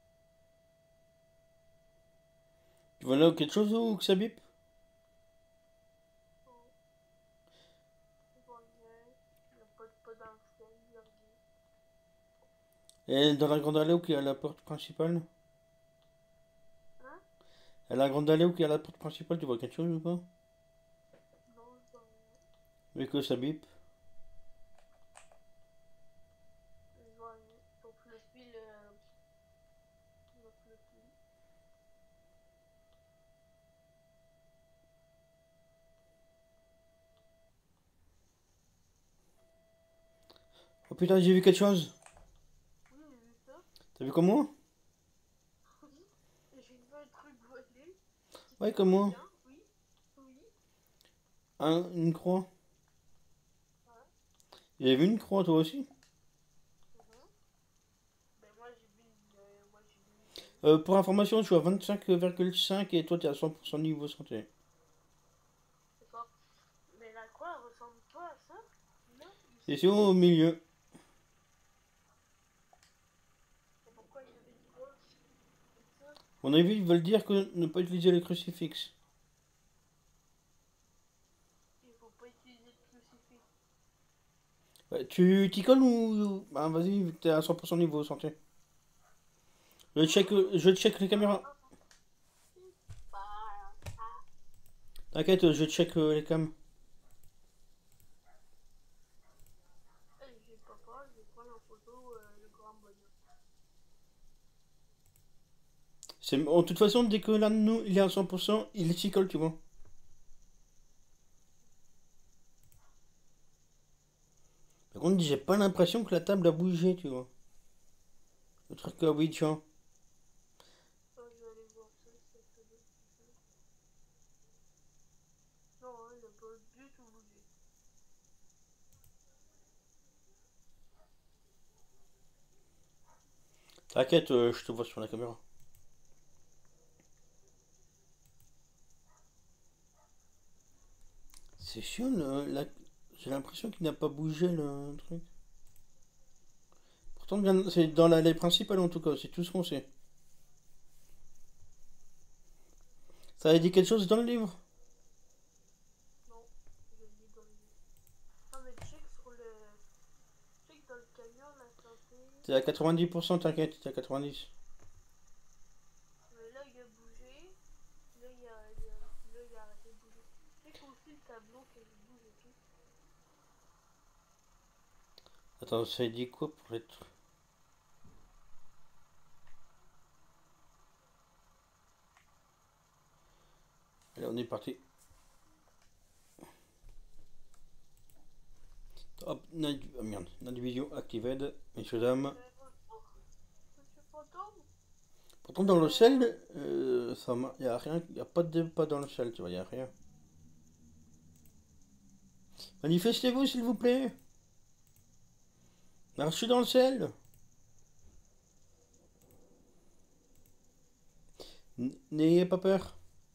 Tu vois là quelque chose ou que ça bip? Oh. Je vois rien. Il n'y a pas de pas dans le ciel. Il n'y a rien. Et dans la grande allée où il y a la porte principale? Hein? À la grande allée où il y a la porte principale, tu vois quelque chose ou pas? Non, je vois rien. Mais que ça bip. Je vois rien. Sauf le fil. Euh... Sauf le fil. Oh putain, j'ai vu quelque chose. Oui, j'ai vu ça. T'as vu comme moi? J'ai vu un truc voler. Ouais, comme moi. Bien, oui. Oui. Un, une croix. Ouais. J'ai vu une croix, toi aussi? Mhm. Ben moi j'ai vu une. euh, moi j'ai vu une. Euh, pour information, je suis à vingt-cinq virgule cinq et toi, t'es à cent pour cent niveau santé. D'accord. Mais la croix elle ressemble pas à ça. Là, Et ici. c'est au milieu. Et pourquoi il y avait une croix comme ça? Mon avis, ils veulent dire que ne pas utiliser le crucifix. Il faut pas utiliser de crucifix. Ouais, tu t'y colles ou... Bah vas-y, vu que t'es à cent pour cent niveau santé. Je check, je check les caméras. T'inquiète, je check euh, les cams. Eh, j'ai pas peur, je vais prendre en photo euh, le grand bonhomme. C'est... En toute façon, dès que l'un de nous il est à cent pour cent, il s'y colle, tu vois. Par contre, j'ai pas l'impression que la table a bougé, tu vois. Le truc, ah oui, tiens. Oh, je vais aller voir ça, ça fait deux. Non, hein, il a pas du tout bougé. T'inquiète, euh, je te vois sur la caméra. C'est chiant, le- la- j'ai l'impression qu'il n'a pas bougé le truc. Pourtant, bien, c'est dans l'allée principale en tout cas, c'est tout ce qu'on sait. Ça avait dit quelque chose dans le livre? Non, je l'ai mis dans le. Non, mais check sur le. Check dans le camion la santé. T'es à quatre-vingt-dix pour cent, t'inquiète, t'es à quatre-vingt-dix. Mais là, il a bougé. Là, il a, il a, là, il a arrêté de bouger. Check aussi le tableau qu'il bouge et tout. Attends, ça a dit quoi pour être... Allez, on est parti. Hop, night... ah, merde, night vision activated, messieurs dames. Monsieur Fantôme? Pourtant, dans le sel, euh, ça m'a... y a rien, y a pas de pas dans le sel, tu vois, y a rien. Manifestez-vous, s'il vous plaît. Alors, je suis dans le sel. N- N'ayez pas peur.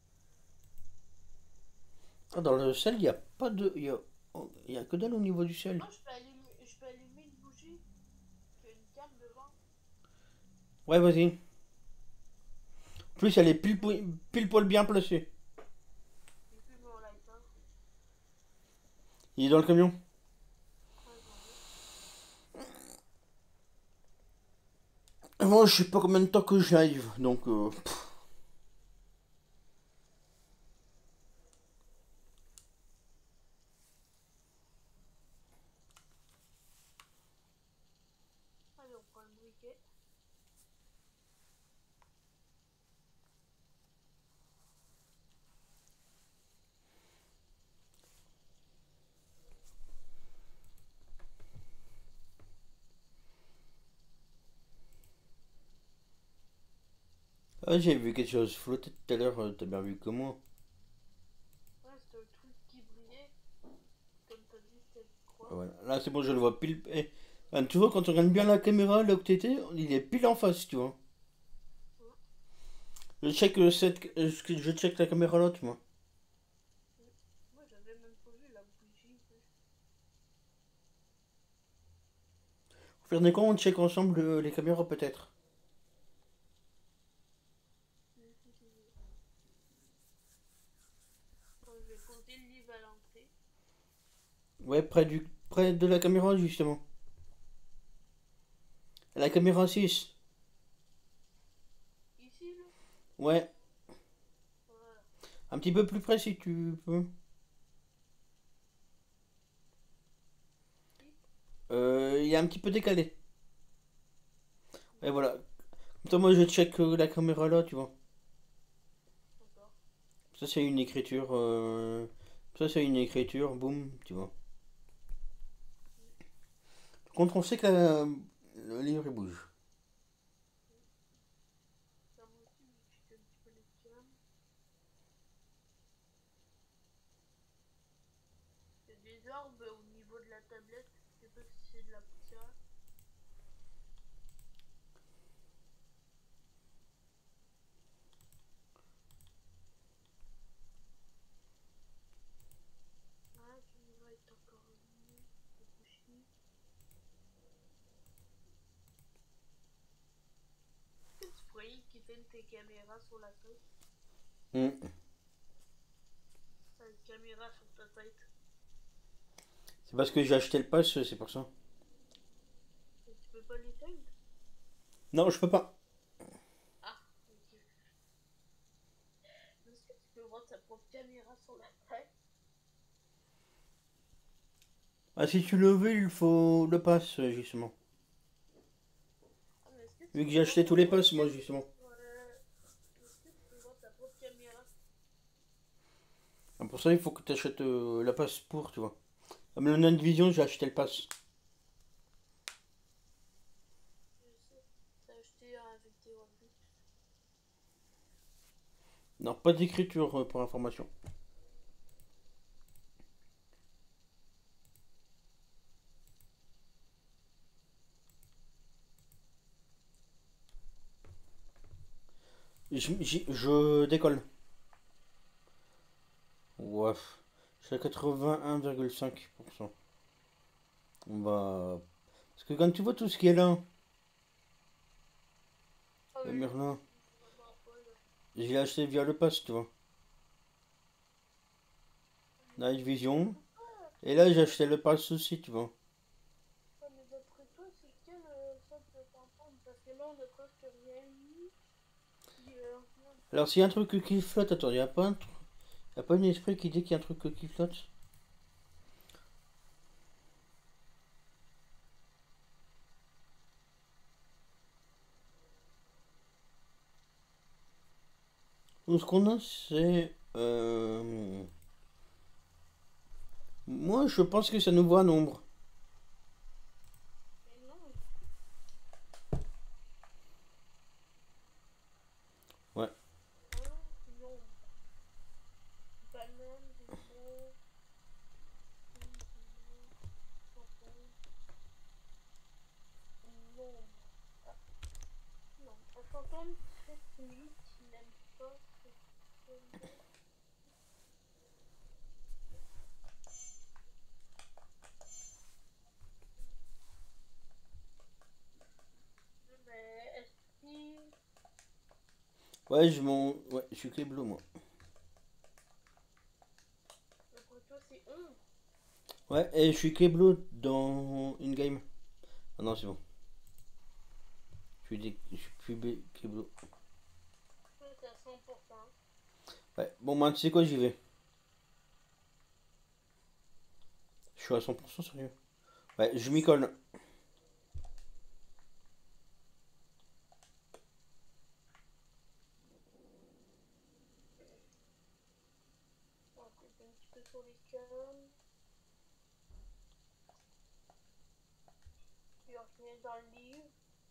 Ah, dans le sel, il n'y a pas de... Il y a... oh, y a que dalle au niveau du sel. Non, je peux allumer, je peux allumer une bougie. J'ai une cam devant. Ouais, vas-y. En plus, elle est pile, po- pile poil bien placée. J'ai plus mon lighter. Il est dans le camion. Ouais, j'en ai. Moi, je sais pas combien de temps que j'arrive, donc... euh, pff. Allez, on prend le briquet. Ah, j'ai vu quelque chose flotter tout à l'heure, euh, t'as bien vu que moi. Ouais, c'était un truc qui brillait. Comme t'as dit, c'était une croix. Ah, voilà. Là, c'est bon, je le vois pile... eh, ah, tu vois, quand tu regardes bien la caméra, là où t'étais, il est pile en face, tu vois. Je check, euh, cette... euh, je check la caméra là, tu vois. Moi, j'avais même pas vu la bougie. Au faire des comptes, on check ensemble euh, les caméras, peut-être. Quand je vais poser le livre à l'entrée. Ouais, près, du... près de la caméra, justement. La caméra six. Ici, là. Ouais, Voilà. un petit peu plus près si tu peux. Euh, il est un petit peu décalé. Et voilà. Comme ça, moi, je check euh, la caméra là, tu vois. D'accord. Ça, c'est une écriture. euh, Ça, c'est une écriture, boum, tu vois. Quand on sait que la- le livre il bouge. Ça moi aussi, mais tu fais un petit peu les cams. Il y a des arbres au niveau de la tablette. Je sais pas si c'est de la poussière. Ah, tu me vas être encore allumé. C'est couché. Est-ce que tu croyais qu'ils éteignent tes caméras sur la tête? Hmm. T'as une caméra sur ta tête. C'est parce que j'ai acheté le pass, c'est pour ça. Et tu peux pas l'éteindre? Non, je peux pas. Ah, ok. Est-ce que tu peux voir ta propre caméra sur la tête? Ah, si tu le veux, il faut le pass, justement. Ah, mais est-ce que tu Vu que peux j'ai voir acheté ta tous les propre passes, moi, caméra? justement. Ouais. Est-ce que tu peux voir ta propre caméra? Ah, pour ça, il faut que tu achètes euh, la passe pour, tu vois. Comme le Night Vision, j'ai acheté le pass. Je sais. T'as acheté avec tes Robux. Non, pas d'écriture euh, pour information. Je, j'y- je décolle. Ouais. Je suis à quatre-vingt-un virgule cinq pour cent. On va. Parce que quand tu vois tout ce qui est là, Ah le oui, Merlin, vraiment pas là. je l'ai acheté via le pass, tu vois. Mais Night Vision. pourquoi? Et là, j'ai acheté le pass aussi, tu vois. Ah, mais d'après toi, c'est quel euh, sorte de fantôme? Parce que là, on a presque rien mis. Puis, euh, rien. Alors, s'il y a un truc qui flotte, attends, il n'y a pas un truc. Y a pas une esprit qui dit qu'il y a un truc qui flotte? Donc, ce qu'on a, c'est. euh, Moi, je pense que ça nous voit nombre. Mais non, Ouais. un, non. Banane, limon, limon, fantôme, non. Ah, non. Un fantôme, c'est celui qui n'aime pas ce que mais est-ce qu'il... Ouais, je m'en. Ouais, je suis Keblo, moi. D'après toi, c'est on. Ouais, et je suis Keblo dans une game. Ah non, c'est bon. Je suis, des... je suis plus B- Keblo. Ouais, c'est à cent pour cent. Ouais, bon, bah, tu sais quoi, j'y vais. Je suis à cent pour cent sérieux. Ouais, je m'y colle. On va couper un petit peu sur les cams. Puis on revient dans le livre.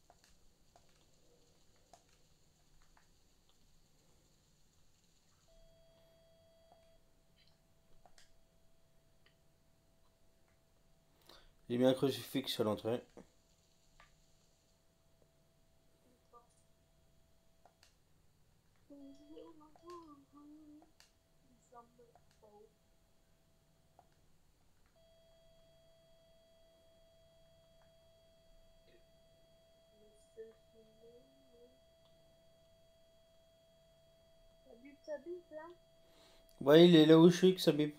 J'ai mis un crucifix à l'entrée. Ça bip, ça bip là. Ouais, il est là où je suis que ça bip.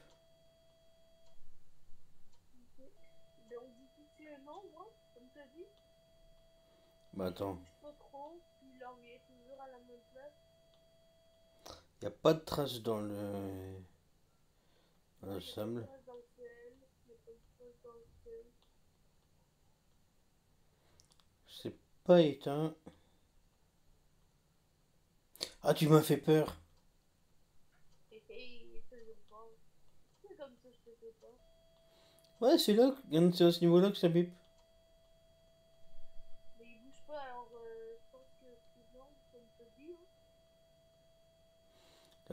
Ok. Ben on dit tout le nombre, hein, comme t'as dit. Bah Il attends, bouge pas trop, puis il en revient toujours à la même place. y a pas de trace dans le. Dans Ouais, le il y a pas de sable. trace dans le ciel. Il y a pas de trace dans le ciel. C'est pas éteint. Ah, tu m'as fait peur. Hé hé, il est toujours pas. C'est comme ça, je te fais pas. Ouais, c'est là, que- c'est à ce niveau-là que ça bip.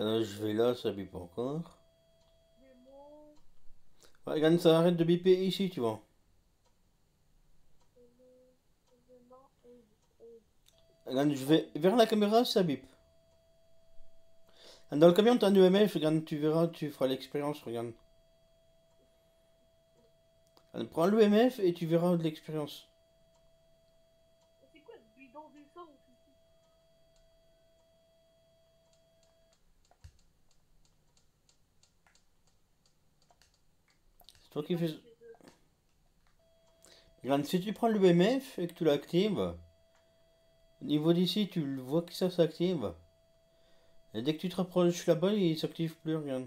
Alors je vais là, ça bip encore. des mots, Ouais, regarde, ça arrête de biper ici, tu vois. des mots, des noms, et, et, Regarde, je vais vers la caméra, ça bip. Dans le camion, t'as un E M F, regarde, tu verras, tu feras l'expérience, regarde. Regarde, prends l'E M F et tu verras de l'expérience. c'est quoi ce bidon du sang aussi? C'est toi qui fais... Chez eux. Regarde, si tu prends l'E M F et que tu l'actives, au niveau d'ici, tu le vois que ça s'active. Et dès que tu te rapproches là-bas, il s'active plus, regarde.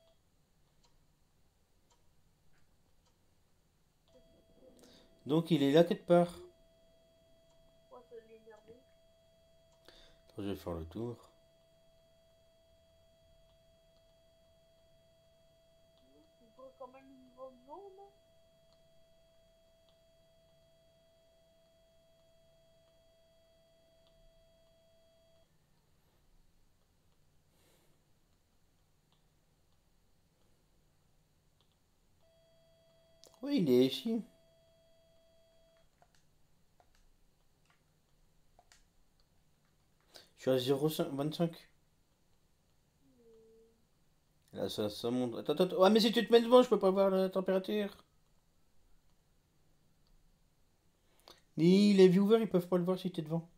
Donc il est là quelque part. Moi, ça l'énerver. Attends, je vais faire le tour. Il faut quand même une bonne zone. Oui, il est ici. Je suis à zéro virgule vingt-cinq. Là, ça, ça monte. Attends, attends. Ouais, mais si tu te mets devant, je peux pas voir la température. Ni les viewers, ils peuvent pas le voir si t'es devant.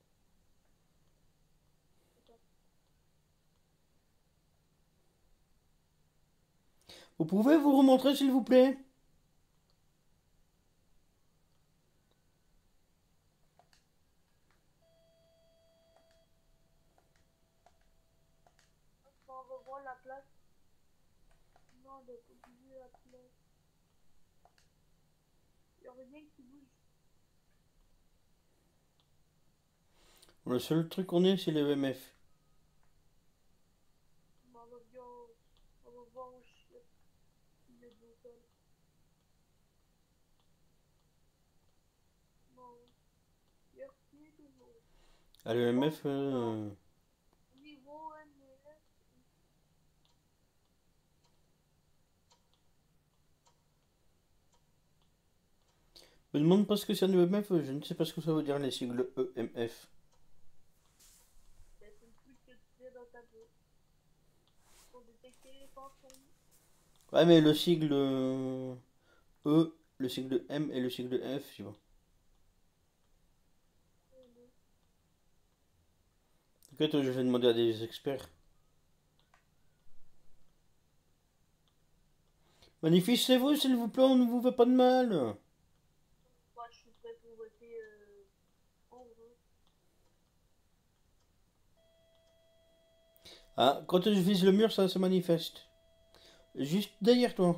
Vous pouvez vous remontrer, s'il vous plaît? On revoit la place. Non, on doit pas bouger la place. Il y a rien qui bouge. Le seul truc qu'on est, c'est le E M F. On va bien. On va voir où je suis. Il est tout seul. Non. Il y a rien toujours. Ah, le E M F, euh... Niveau N S. me demande pas ce que c'est un E M F, je ne sais pas ce que ça veut dire les sigles E M F. C'est le truc que tu fais dans ta peau. Pour détecter les fantômes. Ouais, mais le sigle euh, E, le sigle M et le sigle F, tu vois. Ok, toi, je vais demander à des experts. Manifestez-vous, s'il vous plaît, on ne vous veut pas de mal. Moi, je suis prêt pour voter euh, en vrai. Ah, quand je vise le mur, ça se manifeste. Juste derrière toi.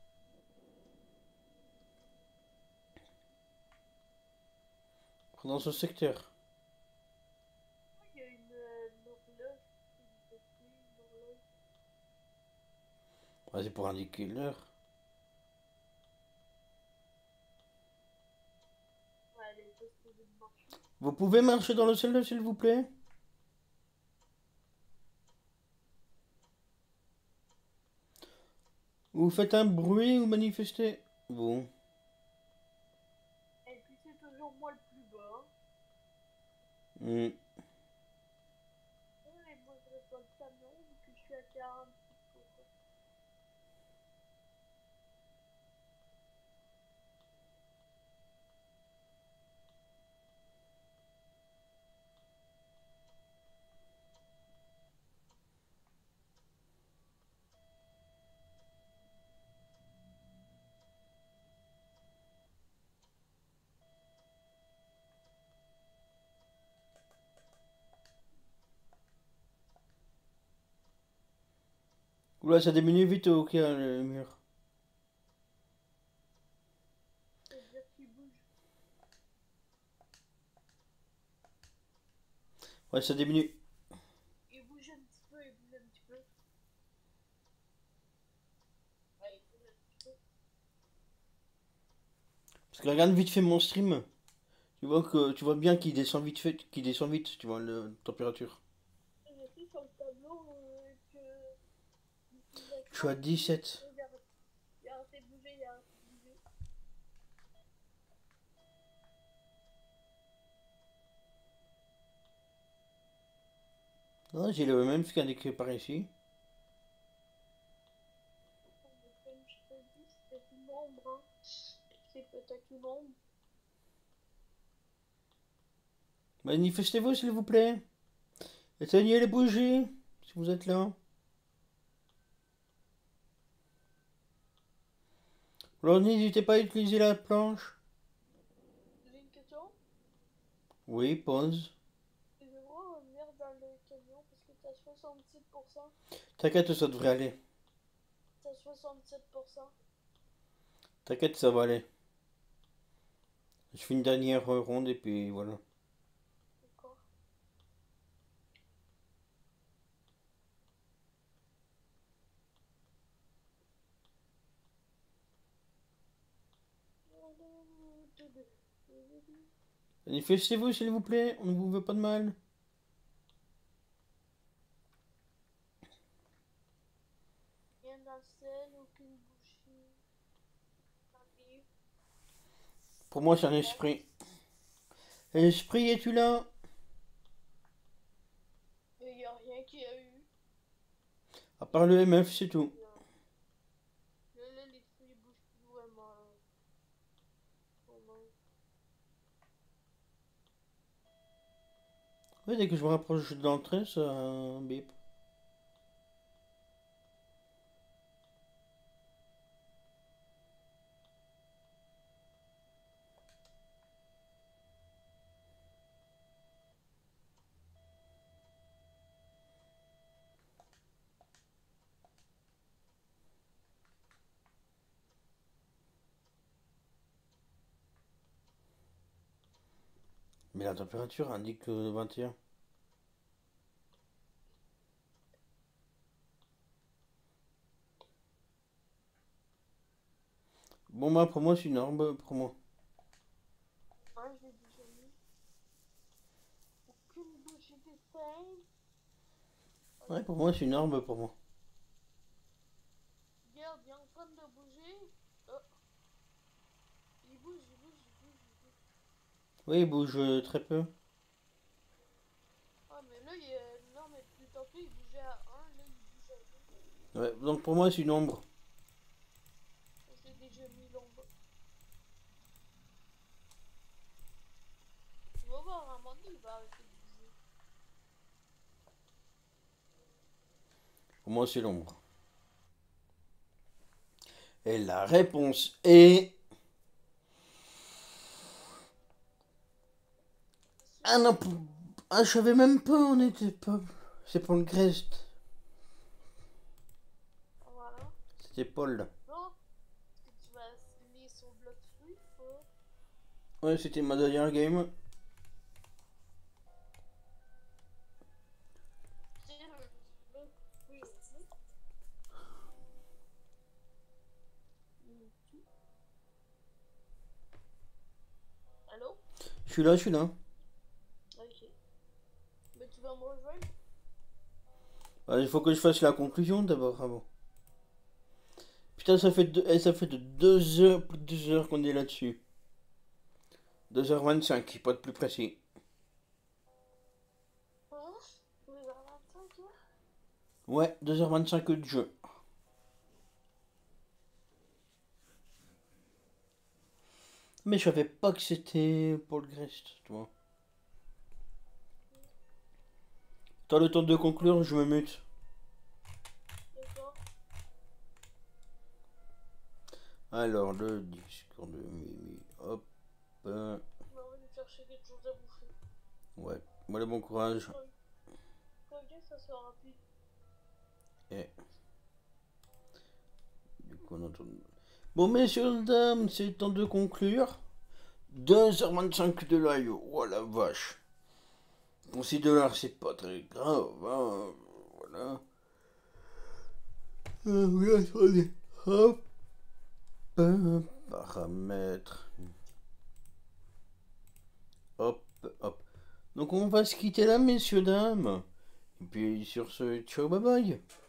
Dans ce secteur. Il y a une, euh, une horloge. Une petite une horloge. Ouais, c'est pour indiquer l'heure. Ouais, elle est juste posée de marcher. Vous pouvez marcher dans le ciel, s'il vous plaît? Vous faites un bruit ou manifestez? Bon. Et puis c'est toujours moi le plus bas. Hmm. Ouais, et moi je reçois le camion vu que je suis à quarante. Oula, ça diminue vite au okay, le mur. C'est-à-dire qu'il bouge. Ouais, ça diminue. Il bouge un petit peu, il bouge un petit peu. Ouais, il bouge un petit peu. Parce que regarde vite fait mon stream. Tu vois que tu vois bien qu'il descend vite fait, qu'il descend vite, tu vois, la température. J'ai pris sur le tableau, euh, Je suis à dix-sept. Il a arrêté de bouger, il a arrêté de bouger. Non, j'ai le même scan écrit par ici. Comme je te dis, c'est une ombre. Hein. C'est peut-être une ombre. Manifestez-vous, s'il vous plaît. Éteignez les bougies, si vous êtes là. Alors, n'hésitez pas à utiliser la planche. J'ai une question. Oui, pause. Je vais revenir dans le camion parce que t'as soixante-sept pour cent. T'inquiète, ça devrait aller. T'as soixante-sept pour cent. T'inquiète, ça va aller. Je fais une dernière ronde et puis voilà. D'accord. Manifestez-vous, s'il vous plaît. On ne vous veut pas de mal. Rien dans le ciel, aucune bougie. Papier. Pour moi, c'est un esprit. Esprit, es-tu là? Mais il n'y a rien qui a eu. À part le M F, c'est tout. Là, là, l'esprit bouge plus vraiment. Vraiment. Oui, dès que je me rapproche de l'entrée, ça bip. Mais la température indique euh, vingt et un. Bon, bah, pour moi, c'est une arme, pour moi. Ah, je l'ai déjà mis. Aucune bougie d'éteinte. Ouais, pour moi, c'est une arme, pour moi. Regarde, il est en train de bouger. Oh. Il bouge, il bouge, il bouge, il bouge. Oui, il bouge euh, très peu. Ah, mais là, il est... Non, mais plus tantôt, il bougeait à un, là, il bouge à deux. Ouais, donc pour moi, c'est une ombre. C'est déjà mis l'ombre. On va voir, à un moment donné, il va arrêter de bouger. Pour moi, c'est l'ombre. Et la réponse est... Ah non, pour... ah, je savais même pas, on était pas... C'est pour le Grest. Voilà. C'était Paul. Non, est-ce que tu vas lire son bloc fruit ou Ouais, c'était ma dernière game. c'est le bloc fruit aussi. Allô? Je suis là, je suis là. Ok. Mais tu vas me rejoindre? Ah, il faut que je fasse la conclusion d'abord, avant. Putain, ça fait, deux... eh, ça fait de deux heures, plus de deux heures qu'on est là-dessus. deux heures vingt-cinq, pour être plus précis. Hein? deux heures vingt-cinq là? Ouais, deux heures vingt-cinq de jeu. Mais je savais pas que c'était pour le Grest, tu vois. T'as le temps de conclure, je me mute. D'accord. Alors, le discours de Mimi, hop. euh, On va aller chercher quelque chose à bouffer. Ouais, voilà, bon courage. Quand bien ça sera rapide. Et... Du coup, on entend... Bon, messieurs, dames, c'est temps de conclure. deux heures vingt-cinq de live, oh la vache. Bon, six dollars, c'est pas très grave, hein. Voilà. Euh, oui, attendez. Hop. Euh, paramètres. Hop, hop. Donc, on va se quitter là, messieurs, dames. Et puis, sur ce, ciao, bye bye.